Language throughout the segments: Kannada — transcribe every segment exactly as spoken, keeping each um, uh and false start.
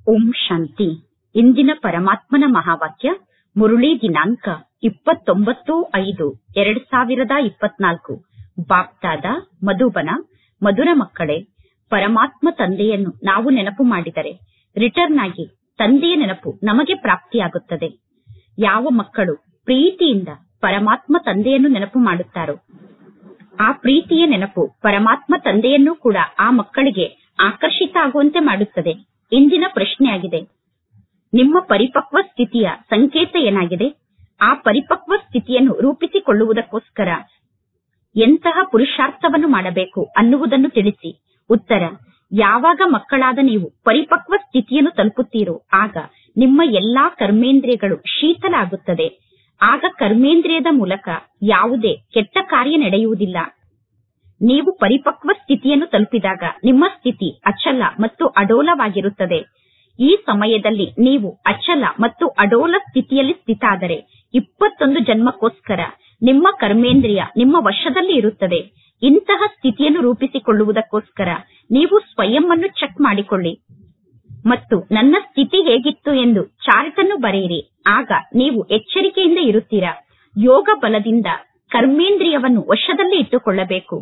ಓಂ ಶಾಂತಿ. ಇಂದಿನ ಪರಮಾತ್ಮನ ಮಹಾವಾಕ್ಯ ಮುರುಳಿ ದಿನಾಂಕ ಇಪ್ಪತ್ತೊಂಬತ್ತು ಐದು ಎರಡ್ ಸಾವಿರದ ಇಪ್ಪತ್ನಾಲ್ಕು. ಬಾಪ್ದಾದ ಮಧುಬನ. ಮಧುರ ಮಕ್ಕಳೇ, ಪರಮಾತ್ಮ ತಂದೆಯನ್ನು ನಾವು ನೆನಪು ಮಾಡಿದರೆ ರಿಟರ್ನ್ ಆಗಿ ತಂದೆಯ ನೆನಪು ನಮಗೆ ಪ್ರಾಪ್ತಿಯಾಗುತ್ತದೆ. ಯಾವ ಮಕ್ಕಳು ಪ್ರೀತಿಯಿಂದ ಪರಮಾತ್ಮ ತಂದೆಯನ್ನು ನೆನಪು ಮಾಡುತ್ತಾರೋ ಆ ಪ್ರೀತಿಯ ನೆನಪು ಪರಮಾತ್ಮ ತಂದೆಯನ್ನು ಕೂಡ ಆ ಮಕ್ಕಳಿಗೆ ಆಕರ್ಷಿತ ಆಗುವಂತೆ ಮಾಡುತ್ತದೆ. ಇಂದಿನ ಪ್ರಶ್ನೆಯಾಗಿದೆ, ನಿಮ್ಮ ಪರಿಪಕ್ವ ಸ್ಥಿತಿಯ ಸಂಕೇತ ಏನಾಗಿದೆ? ಆ ಪರಿಪಕ್ವ ಸ್ಥಿತಿಯನ್ನು ರೂಪಿಸಿಕೊಳ್ಳುವುದಕ್ಕೋಸ್ಕರ ಎಂತಹ ಪುರುಷಾರ್ಥವನ್ನು ಮಾಡಬೇಕು ಅನ್ನುವುದನ್ನು ತಿಳಿಸಿ. ಉತ್ತರ: ಯಾವಾಗ ಮಕ್ಕಳಾದ ನೀವು ಪರಿಪಕ್ವ ಸ್ಥಿತಿಯನ್ನು ತಲುಪುತ್ತೀರೋ ಆಗ ನಿಮ್ಮ ಎಲ್ಲಾ ಕರ್ಮೇಂದ್ರಿಯಗಳು ಶೀತಲ ಆಗುತ್ತದೆ. ಆಗ ಕರ್ಮೇಂದ್ರಿಯದ ಮೂಲಕ ಯಾವುದೇ ಕೆಟ್ಟ ಕಾರ್ಯ ನಡೆಯುವುದಿಲ್ಲ. ನೀವು ಪರಿಪಕ್ವ ಸ್ಥಿತಿಯನ್ನು ತಲುಪಿದಾಗ ನಿಮ್ಮ ಸ್ಥಿತಿ ಅಚಲ ಮತ್ತು ಅಡೋಲವಾಗಿರುತ್ತದೆ. ಈ ಸಮಯದಲ್ಲಿ ನೀವು ಅಚಲ ಮತ್ತು ಅಡೋಲ ಸ್ಥಿತಿಯಲ್ಲಿ ಸ್ಥಿತಾದರೆ ಇಪ್ಪತ್ತೊಂದು ಜನ್ಮಕ್ಕೋಸ್ಕರ ನಿಮ್ಮ ಕರ್ಮೇಂದ್ರಿಯ ನಿಮ್ಮ ವಶದಲ್ಲಿ ಇರುತ್ತದೆ. ಇಂತಹ ಸ್ಥಿತಿಯನ್ನು ರೂಪಿಸಿಕೊಳ್ಳುವುದಕ್ಕೋಸ್ಕರ ನೀವು ಸ್ವಯಂ ಅನ್ನು ಚೆಕ್ ಮಾಡಿಕೊಳ್ಳಿ ಮತ್ತು ನನ್ನ ಸ್ಥಿತಿ ಹೇಗಿತ್ತು ಎಂದು ಚಾರ್ಟ್ ಅನ್ನು ಬರೆಯಿರಿ. ಆಗ ನೀವು ಎಚ್ಚರಿಕೆಯಿಂದ ಇರುತ್ತೀರಾ. ಯೋಗ ಬಲದಿಂದ ಕರ್ಮೇಂದ್ರಿಯವನ್ನು ವಶದಲ್ಲಿ ಇಟ್ಟುಕೊಳ್ಳಬೇಕು.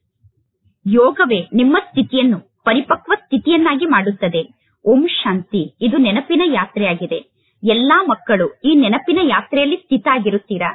ಯೋಗವೇ ನಿಮ್ಮ ಸ್ಥಿತಿಯನ್ನು ಪರಿಪಕ್ವ ಸ್ಥಿತಿಯನ್ನಾಗಿ ಮಾಡುತ್ತದೆ. ಓಂ ಶಾಂತಿ. ಇದು ನೆನಪಿನ ಯಾತ್ರೆಯಾಗಿದೆ. ಎಲ್ಲಾ ಮಕ್ಕಳು ಈ ನೆನಪಿನ ಯಾತ್ರೆಯಲ್ಲಿ ಸ್ಥಿತ ಆಗಿರುತ್ತೀರಾ.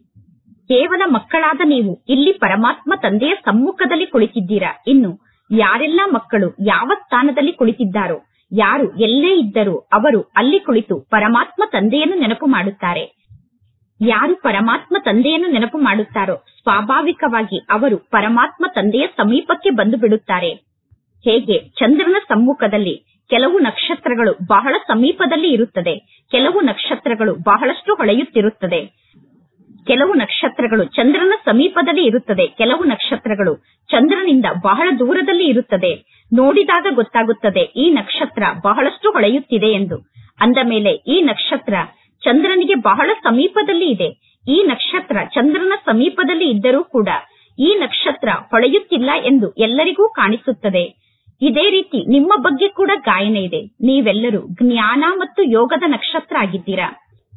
ಕೇವಲ ಮಕ್ಕಳಾದ ನೀವು ಇಲ್ಲಿ ಪರಮಾತ್ಮ ತಂದೆಯ ಸಮ್ಮುಖದಲ್ಲಿ ಕುಳಿತಿದ್ದೀರಾ. ಇನ್ನು ಯಾರೆಲ್ಲ ಮಕ್ಕಳು ಯಾವ ಸ್ಥಾನದಲ್ಲಿ ಕುಳಿತಿದ್ದಾರೋ, ಯಾರು ಎಲ್ಲೇ ಇದ್ದರೂ ಅವರು ಅಲ್ಲಿ ಕುಳಿತು ಪರಮಾತ್ಮ ತಂದೆಯನ್ನು ನೆನಪು ಮಾಡುತ್ತಾರೆ. ಯಾರು ಪರಮಾತ್ಮ ತಂದೆಯನ್ನು ನೆನಪು ಮಾಡುತ್ತಾರೋ ಸ್ವಾಭಾವಿಕವಾಗಿ ಅವರು ಪರಮಾತ್ಮ ತಂದೆಯ ಸಮೀಪಕ್ಕೆ ಬಂದು ಬಿಡುತ್ತಾರೆ. ಹೇಗೆ ಚಂದ್ರನ ಸಮ್ಮುಖದಲ್ಲಿ ಕೆಲವು ನಕ್ಷತ್ರಗಳು ಬಹಳ ಸಮೀಪದಲ್ಲಿ ಇರುತ್ತದೆ, ಕೆಲವು ನಕ್ಷತ್ರಗಳು ಬಹಳಷ್ಟು ಹೊಳೆಯುತ್ತಿರುತ್ತದೆ. ಕೆಲವು ನಕ್ಷತ್ರಗಳು ಚಂದ್ರನ ಸಮೀಪದಲ್ಲಿ ಇರುತ್ತದೆ, ಕೆಲವು ನಕ್ಷತ್ರಗಳು ಚಂದ್ರನಿಂದ ಬಹಳ ದೂರದಲ್ಲಿ ಇರುತ್ತದೆ. ನೋಡಿದಾಗ ಗೊತ್ತಾಗುತ್ತದೆ ಈ ನಕ್ಷತ್ರ ಬಹಳಷ್ಟು ಹೊಳೆಯುತ್ತಿದೆ ಎಂದು. ಅಂದ ಮೇಲೆ ಈ ನಕ್ಷತ್ರ ಚಂದ್ರನಿಗೆ ಬಹಳ ಸಮೀಪದಲ್ಲಿ ಇದೆ. ಈ ನಕ್ಷತ್ರ ಚಂದ್ರನ ಸಮೀಪದಲ್ಲಿ ಇದ್ದರೂ ಕೂಡ ಈ ನಕ್ಷತ್ರ ಹೊಳೆಯುತ್ತಿಲ್ಲ ಎಂದು ಎಲ್ಲರಿಗೂ ಕಾಣಿಸುತ್ತದೆ. ಇದೇ ರೀತಿ ನಿಮ್ಮ ಬಗ್ಗೆ ಕೂಡ ಗಾಯನ ಇದೆ. ನೀವೆಲ್ಲರೂ ಜ್ಞಾನ ಮತ್ತು ಯೋಗದ ನಕ್ಷತ್ರ ಆಗಿದ್ದೀರಾ.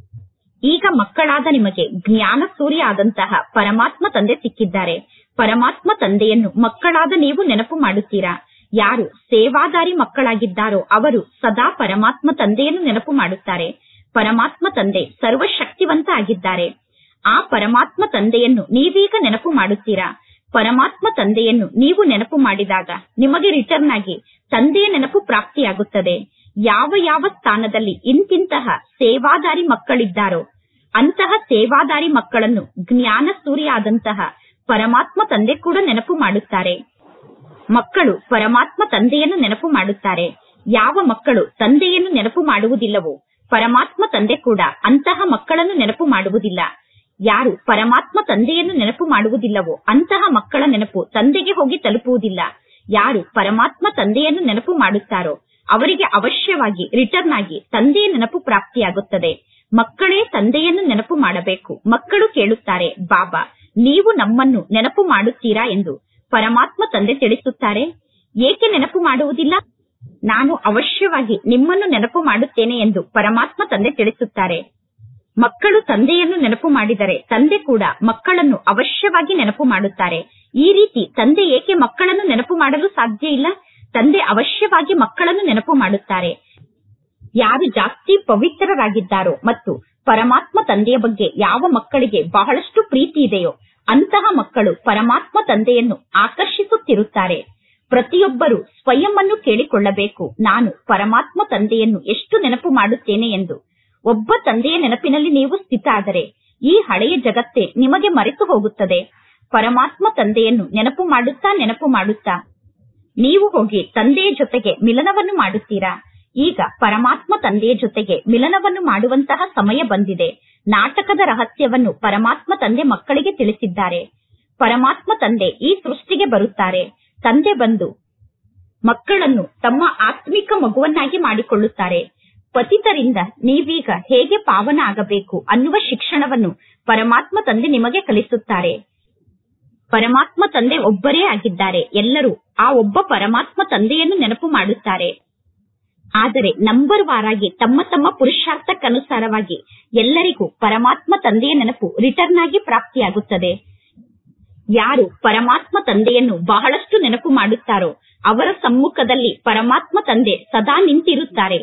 ಈಗ ಮಕ್ಕಳಾದ ನಿಮಗೆ ಜ್ಞಾನ ಸೂರ್ಯ ಆದಂತಹ ಪರಮಾತ್ಮ ತಂದೆ ಸಿಕ್ಕಿದ್ದಾರೆ. ಪರಮಾತ್ಮ ತಂದೆಯನ್ನು ಮಕ್ಕಳಾದ ನೀವು ನೆನಪು ಮಾಡುತ್ತೀರಾ. ಯಾರು ಸೇವಾದಾರಿ ಮಕ್ಕಳಾಗಿದ್ದಾರೋ ಅವರು ಸದಾ ಪರಮಾತ್ಮ ತಂದೆಯನ್ನು ನೆನಪು ಮಾಡುತ್ತಾರೆ. ಪರಮಾತ್ಮ ತಂದೆ ಸರ್ವಶಕ್ತಿವಂತ ಆಗಿದ್ದಾರೆ. ಆ ಪರಮಾತ್ಮ ತಂದೆಯನ್ನು ನೀವೀಗ ನೆನಪು ಮಾಡುತ್ತೀರಾ. ಪರಮಾತ್ಮ ತಂದೆಯನ್ನು ನೀವು ನೆನಪು ಮಾಡಿದಾಗ ನಿಮಗೆ ರಿಟರ್ನ್ ಆಗಿ ತಂದೆಯ ನೆನಪು ಪ್ರಾಪ್ತಿಯಾಗುತ್ತದೆ. ಯಾವ ಯಾವ ಸ್ಥಾನದಲ್ಲಿ ಇಂತಿಂತಹ ಸೇವಾದಾರಿ ಮಕ್ಕಳಿದ್ದಾರೋ ಅಂತಹ ಸೇವಾದಾರಿ ಮಕ್ಕಳನ್ನು ಜ್ಞಾನ ಸೂರ್ಯ ಆದಂತಹ ಪರಮಾತ್ಮ ತಂದೆ ಕೂಡ ನೆನಪು ಮಾಡುತ್ತಾರೆ. ಮಕ್ಕಳು ಪರಮಾತ್ಮ ತಂದೆಯನ್ನು ನೆನಪು ಮಾಡುತ್ತಾರೆ. ಯಾವ ಮಕ್ಕಳು ತಂದೆಯನ್ನು ನೆನಪು ಮಾಡುವುದಿಲ್ಲವೋ ಪರಮಾತ್ಮ ತಂದೆ ಕೂಡ ಅಂತಹ ಮಕ್ಕಳನ್ನು ನೆನಪು ಮಾಡುವುದಿಲ್ಲ. ಯಾರು ಪರಮಾತ್ಮ ತಂದೆಯನ್ನು ನೆನಪು ಮಾಡುವುದಿಲ್ಲವೋ ಅಂತಹ ಮಕ್ಕಳ ನೆನಪು ತಂದೆಗೆ ಹೋಗಿ ತಲುಪುವುದಿಲ್ಲ. ಯಾರು ಪರಮಾತ್ಮ ತಂದೆಯನ್ನು ನೆನಪು ಮಾಡುತ್ತಾರೋ ಅವರಿಗೆ ಅವಶ್ಯವಾಗಿ ರಿಟರ್ನ್ ಆಗಿ ತಂದೆಯ ನೆನಪು ಪ್ರಾಪ್ತಿಯಾಗುತ್ತದೆ. ಮಕ್ಕಳೇ ತಂದೆಯನ್ನು ನೆನಪು ಮಾಡಬೇಕು. ಮಕ್ಕಳು ಕೇಳುತ್ತಾರೆ, ಬಾಬಾ ನೀವು ನಮ್ಮನ್ನು ನೆನಪು ಮಾಡುತ್ತೀರಾ ಎಂದು. ಪರಮಾತ್ಮ ತಂದೆ ತಿಳಿಸುತ್ತಾರೆ, ಏಕೆ ನೆನಪು ಮಾಡುವುದಿಲ್ಲ? ನಾನು ಅವಶ್ಯವಾಗಿ ನಿಮ್ಮನ್ನು ನೆನಪು ಮಾಡುತ್ತೇನೆ ಎಂದು ಪರಮಾತ್ಮ ತಂದೆ ತಿಳಿಸುತ್ತಾರೆ. ಮಕ್ಕಳು ತಂದೆಯನ್ನು ನೆನಪು ಮಾಡಿದರೆ ತಂದೆ ಕೂಡ ಮಕ್ಕಳನ್ನು ಅವಶ್ಯವಾಗಿ ನೆನಪು ಮಾಡುತ್ತಾರೆ. ಈ ರೀತಿ ತಂದೆ ಏಕೆ ಮಕ್ಕಳನ್ನು ನೆನಪು ಮಾಡಲು ಸಾಧ್ಯ ಇಲ್ಲ? ತಂದೆ ಅವಶ್ಯವಾಗಿ ಮಕ್ಕಳನ್ನು ನೆನಪು ಮಾಡುತ್ತಾರೆ. ಯಾರು ಜಾಸ್ತಿ ಪವಿತ್ರರಾಗಿದ್ದಾರೋ ಮತ್ತು ಪರಮಾತ್ಮ ತಂದೆಯ ಬಗ್ಗೆ ಯಾವ ಮಕ್ಕಳಿಗೆ ಬಹಳಷ್ಟು ಪ್ರೀತಿ ಇದೆಯೋ ಅಂತಹ ಮಕ್ಕಳು ಪರಮಾತ್ಮ ತಂದೆಯನ್ನು ಆಕರ್ಷಿಸುತ್ತಿರುತ್ತಾರೆ. ಪ್ರತಿಯೊಬ್ಬರು ಸ್ವಯಂ ಅನ್ನು ಕೇಳಿಕೊಳ್ಳಬೇಕು, ನಾನು ಪರಮಾತ್ಮ ತಂದೆಯನ್ನು ಎಷ್ಟು ನೆನಪು ಮಾಡುತ್ತೇನೆ ಎಂದು. ಒಬ್ಬ ತಂದೆಯ ನೆನಪಿನಲ್ಲಿ ನೀವು ಸ್ಥಿತ ಆದರೆ ಈ ಹಳೆಯ ಜಗತ್ತೇ ನಿಮಗೆ ಮರೆತು ಹೋಗುತ್ತದೆ. ಪರಮಾತ್ಮ ತಂದೆಯನ್ನು ನೆನಪು ಮಾಡುತ್ತಾ ನೆನಪು ಮಾಡುತ್ತಾ ನೀವು ಹೋಗಿ ತಂದೆಯ ಜೊತೆಗೆ ಮಿಲನವನ್ನು ಮಾಡುತ್ತೀರಾ. ಈಗ ಪರಮಾತ್ಮ ತಂದೆಯ ಜೊತೆಗೆ ಮಿಲನವನ್ನು ಮಾಡುವಂತಹ ಸಮಯ ಬಂದಿದೆ. ನಾಟಕದ ರಹಸ್ಯವನ್ನು ಪರಮಾತ್ಮ ತಂದೆ ಮಕ್ಕಳಿಗೆ ತಿಳಿಸಿದ್ದಾರೆ. ಪರಮಾತ್ಮ ತಂದೆ ಈ ಸೃಷ್ಟಿಗೆ ಬರುತ್ತಾರೆ. ತಂದೆ ಬಂದು ಮಕ್ಕಳನ್ನು ತಮ್ಮ ಆತ್ಮಿಕ ಮಗುವನ್ನಾಗಿ ಮಾಡಿಕೊಳ್ಳುತ್ತಾರೆ. ಪತಿತರಿಂದ ನೀವೀಗ ಹೇಗೆ ಪಾವನ ಆಗಬೇಕು ಅನ್ನುವ ಶಿಕ್ಷಣವನ್ನು ಪರಮಾತ್ಮ ತಂದೆ ನಿಮಗೆ ಕಲಿಸುತ್ತಾರೆ. ಪರಮಾತ್ಮ ತಂದೆ ಒಬ್ಬರೇ ಆಗಿದ್ದಾರೆ. ಎಲ್ಲರೂ ಆ ಒಬ್ಬ ಪರಮಾತ್ಮ ತಂದೆಯನ್ನು ನೆನಪು ಮಾಡುತ್ತಾರೆ. ಆದರೆ ನಂಬರ್ ವಾರಾಗಿ ತಮ್ಮ ತಮ್ಮ ಪುರುಷಾರ್ಥಕ್ಕನುಸಾರವಾಗಿ ಎಲ್ಲರಿಗೂ ಪರಮಾತ್ಮ ತಂದೆಯ ನೆನಪು ರಿಟರ್ನ್ ಆಗಿ ಪ್ರಾಪ್ತಿಯಾಗುತ್ತದೆ. ಯಾರು ಪರಮಾತ್ಮ ತಂದೆಯನ್ನು ಬಹಳಷ್ಟು ನೆನಪು ಮಾಡುತ್ತಾರೋ ಅವರ ಸಮ್ಮುಖದಲ್ಲಿ ಪರಮಾತ್ಮ ತಂದೆ ಸದಾ ನಿಂತಿರುತ್ತಾರೆ.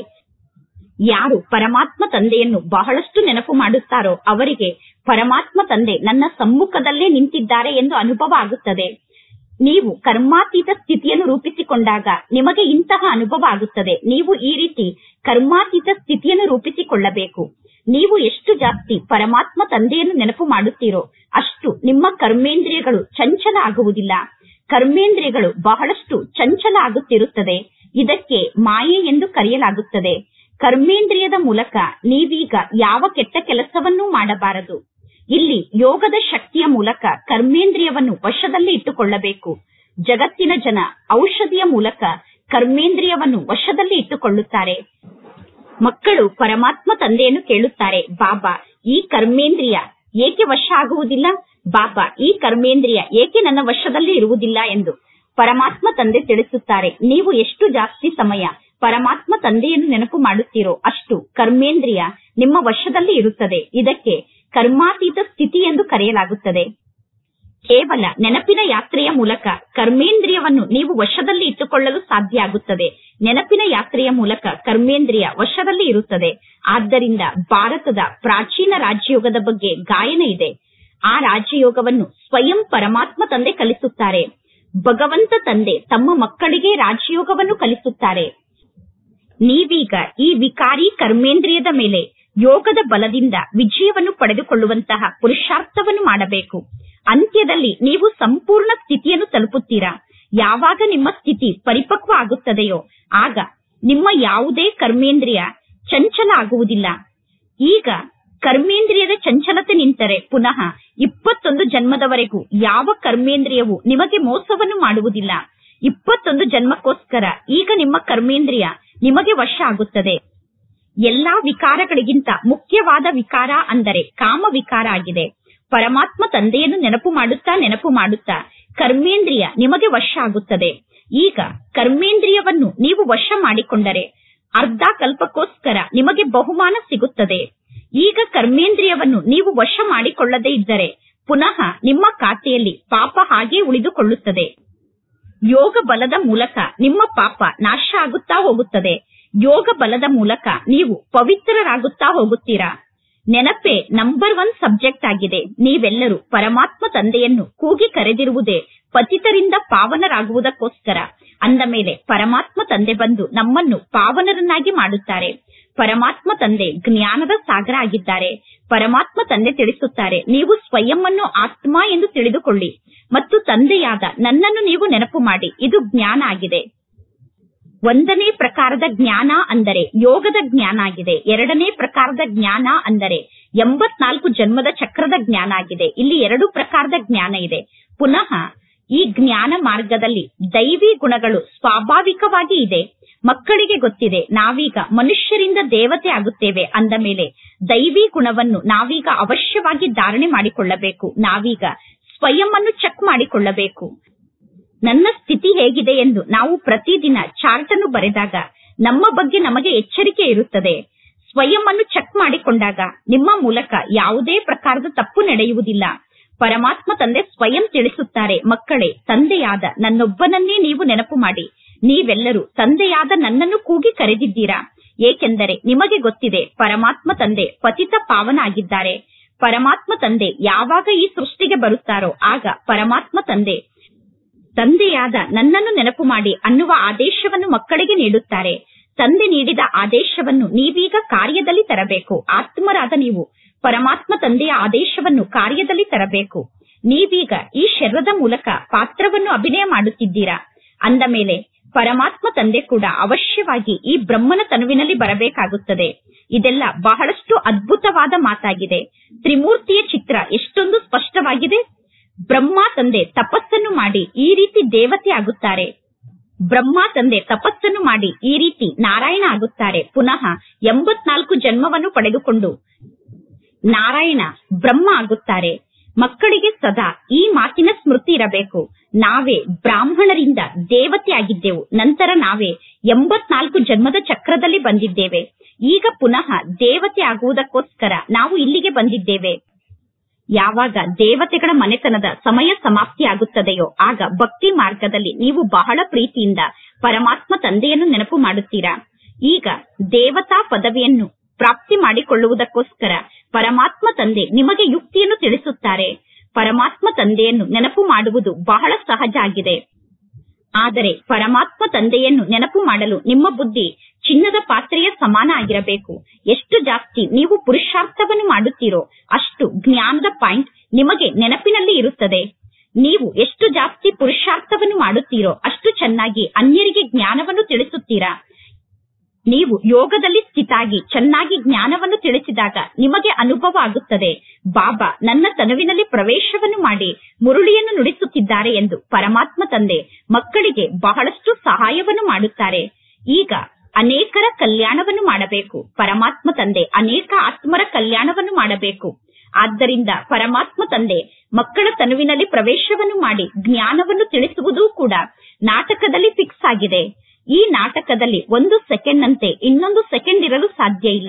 ಯಾರು ಪರಮಾತ್ಮ ತಂದೆಯನ್ನು ಬಹಳಷ್ಟು ನೆನಪು ಮಾಡುತ್ತಾರೋ ಅವರಿಗೆ ಪರಮಾತ್ಮ ತಂದೆ ನನ್ನ ಸಮ್ಮುಖದಲ್ಲೇ ನಿಂತಿದ್ದಾರೆ ಎಂದು ಅನುಭವ ಆಗುತ್ತದೆ. ನೀವು ಕರ್ಮಾತೀತ ಸ್ಥಿತಿಯನ್ನು ರೂಪಿಸಿಕೊಂಡಾಗ ನಿಮಗೆ ಇಂತಹ ಅನುಭವ ಆಗುತ್ತದೆ. ನೀವು ಈ ರೀತಿ ಕರ್ಮಾತೀತ ಸ್ಥಿತಿಯನ್ನು ರೂಪಿಸಿಕೊಳ್ಳಬೇಕು. ನೀವು ಎಷ್ಟು ಜಾಸ್ತಿ ಪರಮಾತ್ಮ ತಂದೆಯನ್ನು ನೆನಪು ಮಾಡುತ್ತೀರೋ ಅಷ್ಟು ನಿಮ್ಮ ಕರ್ಮೇಂದ್ರಿಯಗಳು ಚಂಚಲ ಆಗುವುದಿಲ್ಲ. ಕರ್ಮೇಂದ್ರಿಯಗಳು ಬಹಳಷ್ಟು ಚಂಚಲ ಆಗುತ್ತಿರುತ್ತದೆ. ಇದಕ್ಕೆ ಮಾಯೆ ಎಂದು ಕರೆಯಲಾಗುತ್ತದೆ. ಕರ್ಮೇಂದ್ರಿಯದ ಮೂಲಕ ನೀವೀಗ ಯಾವ ಕೆಟ್ಟ ಕೆಲಸವನ್ನೂ ಮಾಡಬಾರದು. ಇಲ್ಲಿ ಯೋಗದ ಶಕ್ತಿಯ ಮೂಲಕ ಕರ್ಮೇಂದ್ರಿಯವನ್ನು ವಶದಲ್ಲಿ ಇಟ್ಟುಕೊಳ್ಳಬೇಕು. ಜಗತ್ತಿನ ಜನ ಔಷಧಿಯ ಮೂಲಕ ಕರ್ಮೇಂದ್ರಿಯವನ್ನು ವಶದಲ್ಲಿ ಇಟ್ಟುಕೊಳ್ಳುತ್ತಾರೆ. ಮಕ್ಕಳು ಪರಮಾತ್ಮ ತಂದೆಯನ್ನು ಕೇಳುತ್ತಾರೆ, ಬಾಬಾ ಈ ಕರ್ಮೇಂದ್ರಿಯ ಏಕೆ ವಶ ಆಗುವುದಿಲ್ಲ? ಬಾಬಾ ಈ ಕರ್ಮೇಂದ್ರಿಯ ಏಕೆ ನನ್ನ ವಶದಲ್ಲಿ ಇರುವುದಿಲ್ಲ ಎಂದು ಪರಮಾತ್ಮ ತಂದೆ ತಿಳಿಸುತ್ತಾರೆ. ನೀವು ಎಷ್ಟು ಜಾಸ್ತಿ ಸಮಯ ಪರಮಾತ್ಮ ತಂದೆಯನ್ನು ನೆನಪು ಮಾಡುತ್ತೀರೋ ಅಷ್ಟು ಕರ್ಮೇಂದ್ರಿಯ ನಿಮ್ಮ ವಶದಲ್ಲಿ ಇರುತ್ತದೆ. ಇದಕ್ಕೆ ಕರ್ಮಾತೀತ ಸ್ಥಿತಿ ಎಂದು ಕರೆಯಲಾಗುತ್ತದೆ. ಕೇವಲ ನೆನಪಿನ ಯಾತ್ರೆಯ ಮೂಲಕ ಕರ್ಮೇಂದ್ರಿಯವನ್ನು ನೀವು ವಶದಲ್ಲಿ ಇಟ್ಟುಕೊಳ್ಳಲು ಸಾಧ್ಯ ಆಗುತ್ತದೆ. ನೆನಪಿನ ಯಾತ್ರೆಯ ಮೂಲಕ ಕರ್ಮೇಂದ್ರಿಯ ವಶದಲ್ಲಿ ಇರುತ್ತದೆ. ಆದ್ದರಿಂದ ಭಾರತದ ಪ್ರಾಚೀನ ರಾಜಯೋಗದ ಬಗ್ಗೆ ಗಾಯನ ಇದೆ. ಆ ರಾಜಯೋಗವನ್ನು ಸ್ವಯಂ ಪರಮಾತ್ಮ ತಂದೆ ಕಲಿಸುತ್ತಾರೆ. ಭಗವಂತ ತಂದೆ ತಮ್ಮ ಮಕ್ಕಳಿಗೆ ರಾಜಯೋಗವನ್ನು ಕಲಿಸುತ್ತಾರೆ. ನೀವೀಗ ಈ ವಿಕಾರಿ ಕರ್ಮೇಂದ್ರಿಯದ ಮೇಲೆ ಯೋಗದ ಬಲದಿಂದ ವಿಜಯವನ್ನು ಪಡೆದುಕೊಳ್ಳುವಂತಹ ಪುರುಷಾರ್ಥವನ್ನು ಮಾಡಬೇಕು. ಅಂತ್ಯದಲ್ಲಿ ನೀವು ಸಂಪೂರ್ಣ ಸ್ಥಿತಿಯನ್ನು ತಲುಪುತ್ತೀರಾ. ಯಾವಾಗ ನಿಮ್ಮ ಸ್ಥಿತಿ ಪರಿಪಕ್ವ ಆಗುತ್ತದೆಯೋ ಆಗ ನಿಮ್ಮ ಯಾವುದೇ ಕರ್ಮೇಂದ್ರಿಯ ಚಂಚಲ ಆಗುವುದಿಲ್ಲ. ಈಗ ಕರ್ಮೇಂದ್ರಿಯದ ಚಂಚಲತೆ ನಿಂತರೆ ಪುನಃ ಇಪ್ಪತ್ತೊಂದು ಜನ್ಮದವರೆಗೂ ಯಾವ ಕರ್ಮೇಂದ್ರಿಯವು ನಿಮಗೆ ಮೋಸವನ್ನು ಮಾಡುವುದಿಲ್ಲ. ಇಪ್ಪತ್ತೊಂದು ಜನ್ಮಕ್ಕೋಸ್ಕರ ಈಗ ನಿಮ್ಮ ಕರ್ಮೇಂದ್ರಿಯ ನಿಮಗೆ ವಶ ಆಗುತ್ತದೆ. ಎಲ್ಲಾ ವಿಕಾರಗಳಿಗಿಂತ ಮುಖ್ಯವಾದ ವಿಕಾರ ಅಂದರೆ ಕಾಮ ವಿಕಾರ ಆಗಿದೆ. ಪರಮಾತ್ಮ ತಂದೆಯನ್ನು ನೆನಪು ಮಾಡುತ್ತಾ ನೆನಪು ಮಾಡುತ್ತಾ ಕರ್ಮೇಂದ್ರಿಯ ನಿಮಗೆ ವಶ ಆಗುತ್ತದೆ. ಈಗ ಕರ್ಮೇಂದ್ರಿಯವನ್ನು ನೀವು ವಶ ಮಾಡಿಕೊಂಡರೆ ಅರ್ಧ ಕಲ್ಪಕ್ಕೋಸ್ಕರ ನಿಮಗೆ ಬಹುಮಾನ ಸಿಗುತ್ತದೆ. ಈಗ ಕರ್ಮೇಂದ್ರಿಯವನ್ನು ನೀವು ವಶ ಮಾಡಿಕೊಳ್ಳದೇ ಇದ್ದರೆ ಪುನಃ ನಿಮ್ಮ ಖಾತೆಯಲ್ಲಿ ಪಾಪ ಹಾಗೆ ಉಳಿದುಕೊಳ್ಳುತ್ತದೆ. ಯೋಗ ಬಲದ ಮೂಲಕ ನಿಮ್ಮ ಪಾಪ ನಾಶ ಆಗುತ್ತಾ ಹೋಗುತ್ತದೆ. ಯೋಗ ಬಲದ ಮೂಲಕ ನೀವು ಪವಿತ್ರರಾಗುತ್ತಾ ಹೋಗುತ್ತೀರಾ. ನೆನಪೇ ನಂಬರ್ ಒನ್ ಸಬ್ಜೆಕ್ಟ್ ಆಗಿದೆ. ನೀವೆಲ್ಲರೂ ಪರಮಾತ್ಮ ತಂದೆಯನ್ನು ಕೂಗಿ ಕರೆದಿರುವುದೇ ಪತಿತರಿಂದ ಪಾವನರಾಗುವುದಕ್ಕೋಸ್ಕರ. ಅಂದ ಮೇಲೆ ಪರಮಾತ್ಮ ತಂದೆ ಬಂದು ನಮ್ಮನ್ನು ಪಾವನರನ್ನಾಗಿ ಮಾಡುತ್ತಾರೆ. ಪರಮಾತ್ಮ ತಂದೆ ಜ್ಞಾನದ ಸಾಗರ ಆಗಿದ್ದಾರೆ. ಪರಮಾತ್ಮ ತಂದೆ ತಿಳಿಸುತ್ತಾರೆ, ನೀವು ಸ್ವಯಂವನ್ನು ಆತ್ಮ ಎಂದು ತಿಳಿದುಕೊಳ್ಳಿ ಮತ್ತು ತಂದೆಯಾದ ನನ್ನನ್ನು ನೀವು ನೆನಪು ಮಾಡಿ. ಇದು ಜ್ಞಾನ ಆಗಿದೆ. ಒಂದನೇ ಪ್ರಕಾರದ ಜ್ಞಾನ ಅಂದರೆ ಯೋಗದ ಜ್ಞಾನ ಆಗಿದೆ. ಎರಡನೇ ಪ್ರಕಾರದ ಜ್ಞಾನ ಅಂದರೆ ಎಂಬತ್ನಾಲ್ಕು ಜನ್ಮದ ಚಕ್ರದ ಜ್ಞಾನ ಆಗಿದೆ. ಇಲ್ಲಿ ಎರಡು ಪ್ರಕಾರದ ಜ್ಞಾನ ಇದೆ. ಪುನಃ ಈ ಜ್ಞಾನ ಮಾರ್ಗದಲ್ಲಿ ದೈವಿ ಗುಣಗಳು ಸ್ವಾಭಾವಿಕವಾಗಿ ಇದೆ. ಮಕ್ಕಳಿಗೆ ಗೊತ್ತಿದೆ, ನಾವೀಗ ಮನುಷ್ಯರಿಂದ ದೇವತೆ ಆಗುತ್ತೇವೆ. ಅಂದ ಮೇಲೆ ದೈವಿ ಗುಣವನ್ನು ನಾವೀಗ ಅವಶ್ಯವಾಗಿ ಧಾರಣೆ ಮಾಡಿಕೊಳ್ಳಬೇಕು. ನಾವೀಗ ಸ್ವಯಂ ಅನ್ನು ಚೆಕ್ ಮಾಡಿಕೊಳ್ಳಬೇಕು. ನನ್ನ ಸ್ಥಿತಿ ಹೇಗಿದೆ ಎಂದು ನಾವು ಪ್ರತಿದಿನ ಚಾರ್ಟ್ ಅನ್ನು ಬರೆದಾಗ ನಮ್ಮ ಬಗ್ಗೆ ನಮಗೆ ಎಚ್ಚರಿಕೆ ಇರುತ್ತದೆ. ಸ್ವಯಂ ಅನ್ನು ಚೆಕ್ ಮಾಡಿಕೊಂಡಾಗ ನಿಮ್ಮ ಮೂಲಕ ಯಾವುದೇ ಪ್ರಕಾರದ ತಪ್ಪು ನಡೆಯುವುದಿಲ್ಲ. ಪರಮಾತ್ಮ ತಂದೆ ಸ್ವಯಂ ತಿಳಿಸುತ್ತಾರೆ, ಮಕ್ಕಳೇ, ತಂದೆಯಾದ ನನ್ನೊಬ್ಬನನ್ನೇ ನೀವು ನೆನಪು ಮಾಡಿ. ನೀವೆಲ್ಲರೂ ತಂದೆಯಾದ ನನ್ನನ್ನು ಕೂಗಿ ಕರೆದಿದ್ದೀರಾ. ಏಕೆಂದರೆ ನಿಮಗೆ ಗೊತ್ತಿದೆ, ಪರಮಾತ್ಮ ತಂದೆ ಪತಿತ ಪಾವನ ಆಗಿದ್ದಾರೆ. ಪರಮಾತ್ಮ ತಂದೆ ಯಾವಾಗ ಈ ಸೃಷ್ಟಿಗೆ ಬರುತ್ತಾರೋ ಆಗ ಪರಮಾತ್ಮ ತಂದೆ ತಂದೆಯಾದ ನನ್ನನ್ನು ನೆನಪು ಮಾಡಿ ಅನ್ನುವ ಆದೇಶವನ್ನು ಮಕ್ಕಳಿಗೆ ನೀಡುತ್ತಾರೆ. ತಂದೆ ನೀಡಿದ ಆದೇಶವನ್ನು ನೀವೀಗ ಕಾರ್ಯದಲ್ಲಿ ತರಬೇಕು. ಆತ್ಮರಾದ ನೀವು ಪರಮಾತ್ಮ ತಂದೆಯ ಆದೇಶವನ್ನು ಕಾರ್ಯದಲ್ಲಿ ತರಬೇಕು. ನೀವೀಗ ಈ ಶರೀರದ ಮೂಲಕ ಪಾತ್ರವನ್ನು ಅಭಿನಯ ಮಾಡುತ್ತಿದ್ದೀರಾ. ಅಂದ ಮೇಲೆ ಪರಮಾತ್ಮ ತಂದೆ ಕೂಡ ಅವಶ್ಯವಾಗಿ ಈ ಬ್ರಹ್ಮನ ತನುವಿನಲ್ಲಿ ಬರಬೇಕಾಗುತ್ತದೆ. ಇದೆಲ್ಲ ಬಹಳಷ್ಟು ಅದ್ಭುತವಾದ ಮಾತಾಗಿದೆ. ತ್ರಿಮೂರ್ತಿಯ ಚಿತ್ರ ಎಷ್ಟೊಂದು ಸ್ಪಷ್ಟವಾಗಿದೆ. ಬ್ರಹ್ಮ ತಂದೆ ತಪಸ್ಸನ್ನು ಮಾಡಿ ಈ ರೀತಿ ದೇವತೆ ಆಗುತ್ತಾರೆ. ಬ್ರಹ್ಮ ತಂದೆ ತಪಸ್ಸನ್ನು ಮಾಡಿ ಈ ರೀತಿ ನಾರಾಯಣ ಆಗುತ್ತಾರೆ. ಪುನಃ ಎಂಬತ್ನಾಲ್ಕು ಜನ್ಮವನ್ನು ಪಡೆದುಕೊಂಡು ನಾರಾಯಣ ಬ್ರಹ್ಮ ಆಗುತ್ತಾರೆ. ಮಕ್ಕಳಿಗೆ ಸದಾ ಈ ಮಾತಿನ ಸ್ಮೃತಿ ಇರಬೇಕು. ನಾವೇ ಬ್ರಾಹ್ಮಣರಿಂದ ದೇವತೆ ಆಗಿದ್ದೆವು, ನಂತರ ನಾವೇ ಎಂಬತ್ನಾಲ್ಕು ಜನ್ಮದ ಚಕ್ರದಲ್ಲಿ ಬಂದಿದ್ದೇವೆ. ಈಗ ಪುನಃ ದೇವತೆ ಆಗುವುದಕ್ಕೋಸ್ಕರ ನಾವು ಇಲ್ಲಿಗೆ ಬಂದಿದ್ದೇವೆ. ಯಾವಾಗ ದೇವತೆಗಳ ಮನೆತನದ ಸಮಯ ಸಮಾಪ್ತಿ ಆಗುತ್ತದೆಯೋ ಆಗ ಭಕ್ತಿ ಮಾರ್ಗದಲ್ಲಿ ನೀವು ಬಹಳ ಪ್ರೀತಿಯಿಂದ ಪರಮಾತ್ಮ ತಂದೆಯನ್ನು ನೆನಪು ಮಾಡುತ್ತೀರಾ. ಈಗ ದೇವತಾ ಪದವಿಯನ್ನು ಪ್ರಾಪ್ತಿ ಮಾಡಿಕೊಳ್ಳುವುದಕ್ಕೋಸ್ಕರ ಪರಮಾತ್ಮ ತಂದೆ ನಿಮಗೆ ಯುಕ್ತಿಯನ್ನು ತಿಳಿಸುತ್ತಾರೆ. ಪರಮಾತ್ಮ ತಂದೆಯನ್ನು ನೆನಪು ಮಾಡುವುದು ಬಹಳ ಸಹಜ ಆಗಿದೆ. ಆದರೆ ಪರಮಾತ್ಮ ತಂದೆಯನ್ನು ನೆನಪು ಮಾಡಲು ನಿಮ್ಮ ಬುದ್ಧಿ ಚಿನ್ನದ ಪಾತ್ರೆಯ ಸಮಾನ ಆಗಿರಬೇಕು. ಎಷ್ಟು ಜಾಸ್ತಿ ನೀವು ಪುರುಷಾರ್ಥವನ್ನು ಮಾಡುತ್ತೀರೋ ಅಷ್ಟು ಜ್ಞಾನದ ಪಾಯಿಂಟ್ ನಿಮಗೆ ನೆನಪಿನಲ್ಲಿ ಇರುತ್ತದೆ. ನೀವು ಎಷ್ಟು ಜಾಸ್ತಿ ಪುರುಷಾರ್ಥವನ್ನು ಮಾಡುತ್ತೀರೋ ಅಷ್ಟು ಚೆನ್ನಾಗಿ ಅನ್ಯರಿಗೆ ಜ್ಞಾನವನ್ನು ತಿಳಿಸುತ್ತೀರಾ. ನೀವು ಯೋಗದಲ್ಲಿ ಸ್ಥಿತಾಗಿ ಚೆನ್ನಾಗಿ ಜ್ಞಾನವನ್ನು ತಿಳಿಸಿದಾಗ ನಿಮಗೆ ಅನುಭವ ಆಗುತ್ತದೆ, ಬಾಬಾ ನನ್ನ ತನುವಿನಲ್ಲಿ ಪ್ರವೇಶವನ್ನು ಮಾಡಿ ಮುರುಳಿಯನ್ನು ನುಡಿಸುತ್ತಿದ್ದಾರೆ ಎಂದು. ಪರಮಾತ್ಮ ತಂದೆ ಮಕ್ಕಳಿಗೆ ಬಹಳಷ್ಟು ಸಹಾಯವನ್ನು ಮಾಡುತ್ತಾರೆ. ಈಗ ಅನೇಕರ ಕಲ್ಯಾಣವನ್ನು ಮಾಡಬೇಕು. ಪರಮಾತ್ಮ ತಂದೆ ಅನೇಕ ಆತ್ಮರ ಕಲ್ಯಾಣವನ್ನು ಮಾಡಬೇಕು. ಆದ್ದರಿಂದ ಪರಮಾತ್ಮ ತಂದೆ ಮಕ್ಕಳ ತನುವಿನಲ್ಲಿ ಪ್ರವೇಶವನ್ನು ಮಾಡಿ ಜ್ಞಾನವನ್ನು ತಿಳಿಸುವುದೂ ಕೂಡ ನಾಟಕದಲ್ಲಿ ಫಿಕ್ಸ್ ಆಗಿದೆ. ಈ ನಾಟಕದಲ್ಲಿ ಒಂದು ಸೆಕೆಂಡ್ ಅಂತೆ ಇನ್ನೊಂದು ಸೆಕೆಂಡ್ ಇರಲು ಸಾಧ್ಯ ಇಲ್ಲ.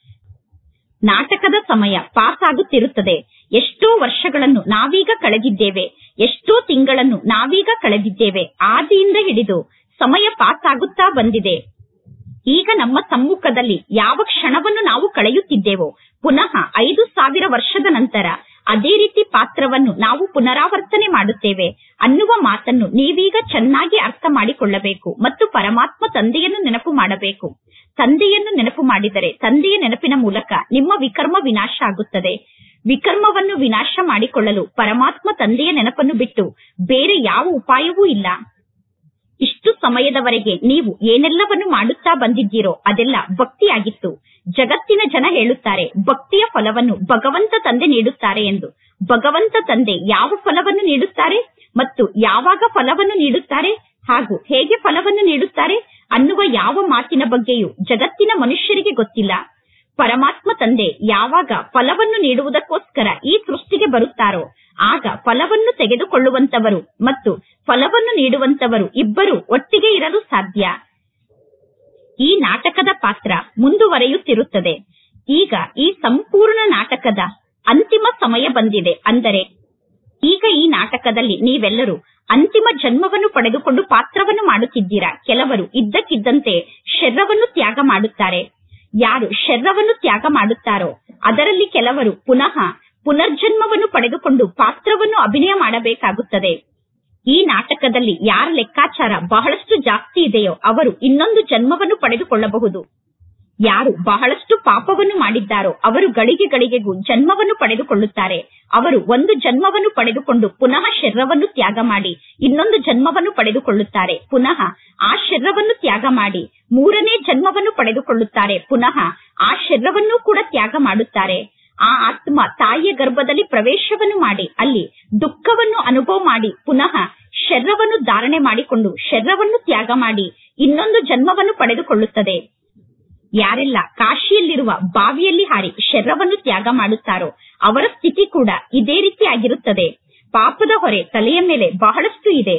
ನಾಟಕದ ಸಮಯ ಪಾಸ್ ಆಗುತ್ತಿರುತ್ತದೆ. ಎಷ್ಟೋ ವರ್ಷಗಳನ್ನು ನಾವೀಗ ಕಳೆದಿದ್ದೇವೆ, ಎಷ್ಟೋ ತಿಂಗಳನ್ನು ನಾವೀಗ ಕಳೆದಿದ್ದೇವೆ. ಆದಿಯಿಂದ ಹಿಡಿದು ಸಮಯ ಪಾಸ್ ಆಗುತ್ತಾ ಬಂದಿದೆ. ಈಗ ನಮ್ಮ ಸಮ್ಮುಖದಲ್ಲಿ ಯಾವ ಕ್ಷಣವನ್ನು ನಾವು ಕಳೆಯುತ್ತಿದ್ದೇವೋ ಪುನಃ ಐದು ಸಾವಿರ ವರ್ಷದ ನಂತರ ಅದೇ ರೀತಿ ಪಾತ್ರವನ್ನು ನಾವು ಪುನರಾವರ್ತನೆ ಮಾಡುತ್ತೇವೆ ಅನ್ನುವ ಮಾತನ್ನು ನೀವೀಗ ಚೆನ್ನಾಗಿ ಅರ್ಥ ಮಾಡಿಕೊಳ್ಳಬೇಕು ಮತ್ತು ಪರಮಾತ್ಮ ತಂದೆಯನ್ನು ನೆನಪು ಮಾಡಬೇಕು. ತಂದೆಯನ್ನು ನೆನಪು ಮಾಡಿದರೆ ತಂದೆಯ ನೆನಪಿನ ಮೂಲಕ ನಿಮ್ಮ ವಿಕರ್ಮ ವಿನಾಶ ಆಗುತ್ತದೆ. ವಿಕರ್ಮವನ್ನು ವಿನಾಶ ಮಾಡಿಕೊಳ್ಳಲು ಪರಮಾತ್ಮ ತಂದೆಯ ನೆನಪನ್ನು ಬಿಟ್ಟು ಬೇರೆ ಯಾವ ಉಪಾಯವೂ ಇಲ್ಲ. ಇಷ್ಟು ಸಮಯದವರೆಗೆ ನೀವು ಏನೆಲ್ಲವನ್ನು ಮಾಡುತ್ತಾ ಬಂದಿದ್ದೀರೋ ಅದೆಲ್ಲ ಭಕ್ತಿಯಾಗಿತ್ತು. ಜಗತ್ತಿನ ಜನ ಹೇಳುತ್ತಾರೆ ಭಕ್ತಿಯ ಫಲವನ್ನು ಭಗವಂತ ತಂದೆ ನೀಡುತ್ತಾರೆ ಎಂದು. ಭಗವಂತ ತಂದೆ ಯಾವ ಫಲವನ್ನು ನೀಡುತ್ತಾರೆ ಮತ್ತು ಯಾವಾಗ ಫಲವನ್ನು ನೀಡುತ್ತಾರೆ ಹಾಗೂ ಹೇಗೆ ಫಲವನ್ನು ನೀಡುತ್ತಾರೆ ಅನ್ನುವ ಯಾವ ಮಾತಿನ ಬಗ್ಗೆಯೂ ಜಗತ್ತಿನ ಮನುಷ್ಯರಿಗೆ ಗೊತ್ತಿಲ್ಲ. ಪರಮಾತ್ಮ ತಂದೆ ಯಾವಾಗ ಫಲವನ್ನು ನೀಡುವುದಕ್ಕೋಸ್ಕರ ಈ ಸೃಷ್ಟಿಗೆ ಬರುತ್ತಾರೋ ಆಗ ಫಲವನ್ನು ತೆಗೆದುಕೊಳ್ಳುವಂತವರು ಮತ್ತು ಫಲವನ್ನು ನೀಡುವಂತವರು ಇಬ್ಬರು ಒಟ್ಟಿಗೆ ಇರಲು ಸಾಧ್ಯ. ಈ ನಾಟಕದ ಪಾತ್ರ ಮುಂದುವರೆಯುತ್ತಿರುತ್ತದೆ. ಈಗ ಈ ಸಂಪೂರ್ಣ ನಾಟಕದ ಅಂತಿಮ ಸಮಯ ಬಂದಿದೆ. ಅಂದರೆ ಈಗ ಈ ನಾಟಕದಲ್ಲಿ ನೀವೆಲ್ಲರೂ ಅಂತಿಮ ಜನ್ಮವನ್ನು ಪಡೆದುಕೊಂಡು ಪಾತ್ರವನ್ನು ಮಾಡುತ್ತಿದ್ದೀರಾ. ಕೆಲವರು ಇದ್ದಕ್ಕಿದ್ದಂತೆ ಶರೀರವನ್ನು ತ್ಯಾಗ ಮಾಡುತ್ತಾರೆ. ಯಾರು ಶರೀರವನ್ನು ತ್ಯಾಗ ಮಾಡುತ್ತಾರೋ ಅದರಲ್ಲಿ ಕೆಲವರು ಪುನಃ ಪುನರ್ಜನ್ಮವನ್ನು ಪಡೆದುಕೊಂಡು ಪಾತ್ರವನ್ನು ಅಭಿನಯ ಮಾಡಬೇಕಾಗುತ್ತದೆ. ಈ ನಾಟಕದಲ್ಲಿ ಯಾರ ಲೆಕ್ಕಾಚಾರ ಬಹಳಷ್ಟು ಜಾಸ್ತಿ ಇದೆಯೋ ಅವರು ಇನ್ನೊಂದು ಜನ್ಮವನ್ನು ಪಡೆದುಕೊಳ್ಳಬಹುದು. ಯಾರು ಬಹಳಷ್ಟು ಪಾಪವನ್ನು ಮಾಡಿದ್ದಾರೋ ಅವರು ಗಳಿಗೆ ಗಳಿಗೆಗೂ ಜನ್ಮವನ್ನು ಪಡೆದುಕೊಳ್ಳುತ್ತಾರೆ. ಅವರು ಒಂದು ಜನ್ಮವನ್ನು ಪಡೆದುಕೊಂಡು ಪುನಃ ಶರೀರವನ್ನು ತ್ಯಾಗ ಮಾಡಿ ಇನ್ನೊಂದು ಜನ್ಮವನ್ನು ಪಡೆದುಕೊಳ್ಳುತ್ತಾರೆ. ಪುನಃ ಆ ಶರೀರವನ್ನು ತ್ಯಾಗ ಮಾಡಿ ಮೂರನೇ ಜನ್ಮವನ್ನು ಪಡೆದುಕೊಳ್ಳುತ್ತಾರೆ. ಪುನಃ ಆ ಶರೀರವನ್ನು ಕೂಡ ತ್ಯಾಗ ಮಾಡುತ್ತಾರೆ. ಆ ಆತ್ಮ ತಾಯಿಯ ಗರ್ಭದಲ್ಲಿ ಪ್ರವೇಶವನ್ನು ಮಾಡಿ ಅಲ್ಲಿ ದುಃಖವನ್ನು ಅನುಭವ ಮಾಡಿ ಪುನಃ ಶರೀರವನ್ನು ಧಾರಣೆ ಮಾಡಿಕೊಂಡು ಶರೀರವನ್ನು ತ್ಯಾಗ ಮಾಡಿ ಇನ್ನೊಂದು ಜನ್ಮವನ್ನು ಪಡೆದುಕೊಳ್ಳುತ್ತದೆ. ಯಾರೆಲ್ಲ ಕಾಶಿಯಲ್ಲಿರುವ ಬಾವಿಯಲ್ಲಿ ಹಾರಿ ಶರೀರವನ್ನು ತ್ಯಾಗ ಮಾಡುತ್ತಾರೋ ಅವರ ಸ್ಥಿತಿ ಕೂಡ ಇದೇ ರೀತಿ ಆಗಿರುತ್ತದೆ. ಪಾಪದ ಹೊರೆ ತಲೆಯ ಮೇಲೆ ಬಹಳಷ್ಟು ಇದೆ.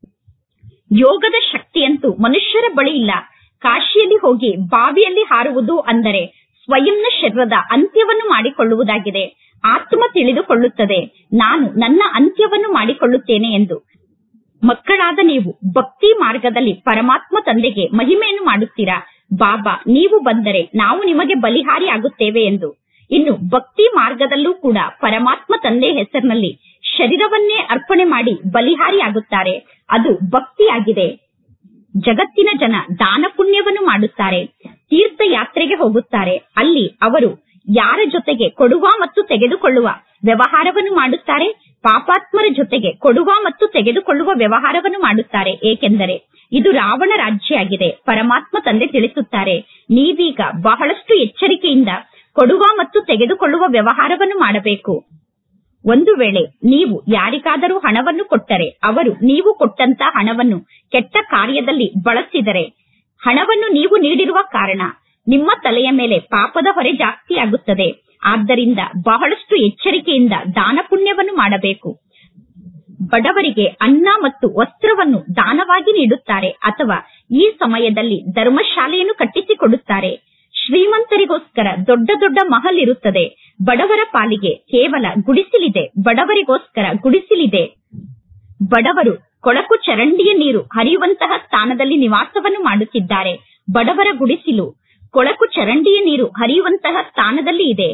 ಯೋಗದ ಶಕ್ತಿಯಂತೂ ಮನುಷ್ಯರ ಬಳಿ ಇಲ್ಲ. ಕಾಶಿಯಲ್ಲಿ ಹೋಗಿ ಬಾವಿಯಲ್ಲಿ ಹಾರುವುದು ಅಂದರೆ ಸ್ವಯಂನ ಶರೀರದ ಅಂತ್ಯವನ್ನು ಮಾಡಿಕೊಳ್ಳುವುದಾಗಿದೆ. ಆತ್ಮ ತಿಳಿದುಕೊಳ್ಳುತ್ತದೆ ನಾನು ನನ್ನ ಅಂತ್ಯವನ್ನು ಮಾಡಿಕೊಳ್ಳುತ್ತೇನೆ ಎಂದು. ಮಕ್ಕಳಾದ ನೀವು ಭಕ್ತಿ ಮಾರ್ಗದಲ್ಲಿ ಪರಮಾತ್ಮ ತಂದೆಗೆ ಮಹಿಮೆಯನ್ನು ಮಾಡುತ್ತೀರಾ. ಬಾಬಾ ನೀವು ಬಂದರೆ ನಾವು ನಿಮಗೆ ಬಲಿಹಾರಿ ಆಗುತ್ತೇವೆ ಎಂದು. ಇನ್ನು ಭಕ್ತಿ ಮಾರ್ಗದಲ್ಲೂ ಕೂಡ ಪರಮಾತ್ಮ ತಂದೆ ಹೆಸರಿನಲ್ಲಿ ಶರೀರವನ್ನೇ ಅರ್ಪಣೆ ಮಾಡಿ ಬಲಿಹಾರಿ ಆಗುತ್ತಾರೆ. ಅದು ಭಕ್ತಿಯಾಗಿದೆ. ಜಗತ್ತಿನ ಜನ ದಾನ ಪುಣ್ಯವನ್ನು ಮಾಡುತ್ತಾರೆ, ತೀರ್ಥಯಾತ್ರೆಗೆ ಹೋಗುತ್ತಾರೆ. ಅಲ್ಲಿ ಅವರು ಯಾರ ಜೊತೆಗೆ ಕೊಡುವ ಮತ್ತು ತೆಗೆದುಕೊಳ್ಳುವ ವ್ಯವಹಾರವನ್ನು ಮಾಡುತ್ತಾರೆ? ಪಾಪಾತ್ಮರ ಜೊತೆಗೆ ಕೊಡುವ ಮತ್ತು ತೆಗೆದುಕೊಳ್ಳುವ ವ್ಯವಹಾರವನ್ನು ಮಾಡುತ್ತಾರೆ. ಏಕೆಂದರೆ ಇದು ರಾವಣ ರಾಜ್ಯ ಆಗಿದೆ. ಪರಮಾತ್ಮ ತಂದೆ ತಿಳಿಸುತ್ತಾರೆ ನೀವೀಗ ಬಹಳಷ್ಟು ಎಚ್ಚರಿಕೆಯಿಂದ ಕೊಡುವ ಮತ್ತು ತೆಗೆದುಕೊಳ್ಳುವ ವ್ಯವಹಾರವನ್ನು ಮಾಡಬೇಕು. ಒಂದು ವೇಳೆ ನೀವು ಯಾರಿಗಾದರೂ ಹಣವನ್ನು ಕೊಟ್ಟರೆ ಅವರು ನೀವು ಕೊಟ್ಟಂತ ಹಣವನ್ನು ಕೆಟ್ಟ ಕಾರ್ಯದಲ್ಲಿ ಬಳಸಿದರೆ ಹಣವನ್ನು ನೀವು ನೀಡಿರುವ ಕಾರಣ ನಿಮ್ಮ ತಲೆಯ ಮೇಲೆ ಪಾಪದ ಹೊರೆ ಜಾಸ್ತಿ ಆಗುತ್ತದೆ. ಆದ್ದರಿಂದ ಬಹಳಷ್ಟು ಎಚ್ಚರಿಕೆಯಿಂದ ದಾನ ಪುಣ್ಯವನ್ನು ಮಾಡಬೇಕು. ಬಡವರಿಗೆ ಅನ್ನ ಮತ್ತು ವಸ್ತ್ರವನ್ನು ದಾನವಾಗಿ ನೀಡುತ್ತಾರೆ ಅಥವಾ ಈ ಸಮಯದಲ್ಲಿ ಧರ್ಮಶಾಲೆಯನ್ನು ಕಟ್ಟಿಸಿಕೊಡುತ್ತಾರೆ. ಶ್ರೀಮಂತರಿಗೋಸ್ಕರ ದೊಡ್ಡ ದೊಡ್ಡ ಮಹಲ್ ಇರುತ್ತದೆ, ಬಡವರ ಪಾಲಿಗೆ ಕೇವಲ ಗುಡಿಸಿಲಿದೆ. ಬಡವರಿಗೋಸ್ಕರ ಗುಡಿಸಿಲಿದೆ. ಬಡವರು ಕೊಳಕು ಚರಂಡಿಯ ನೀರು ಹರಿಯುವಂತಹ ಸ್ಥಾನದಲ್ಲಿ ನಿವಾಸವನ್ನು ಮಾಡುತ್ತಿದ್ದಾರೆ. ಬಡವರ ಗುಡಿಸಿಲು ಕೊಳಕು ಚರಂಡಿಯ ನೀರು ಹರಿಯುವಂತಹ ಸ್ಥಾನದಲ್ಲಿ ಇದೆ.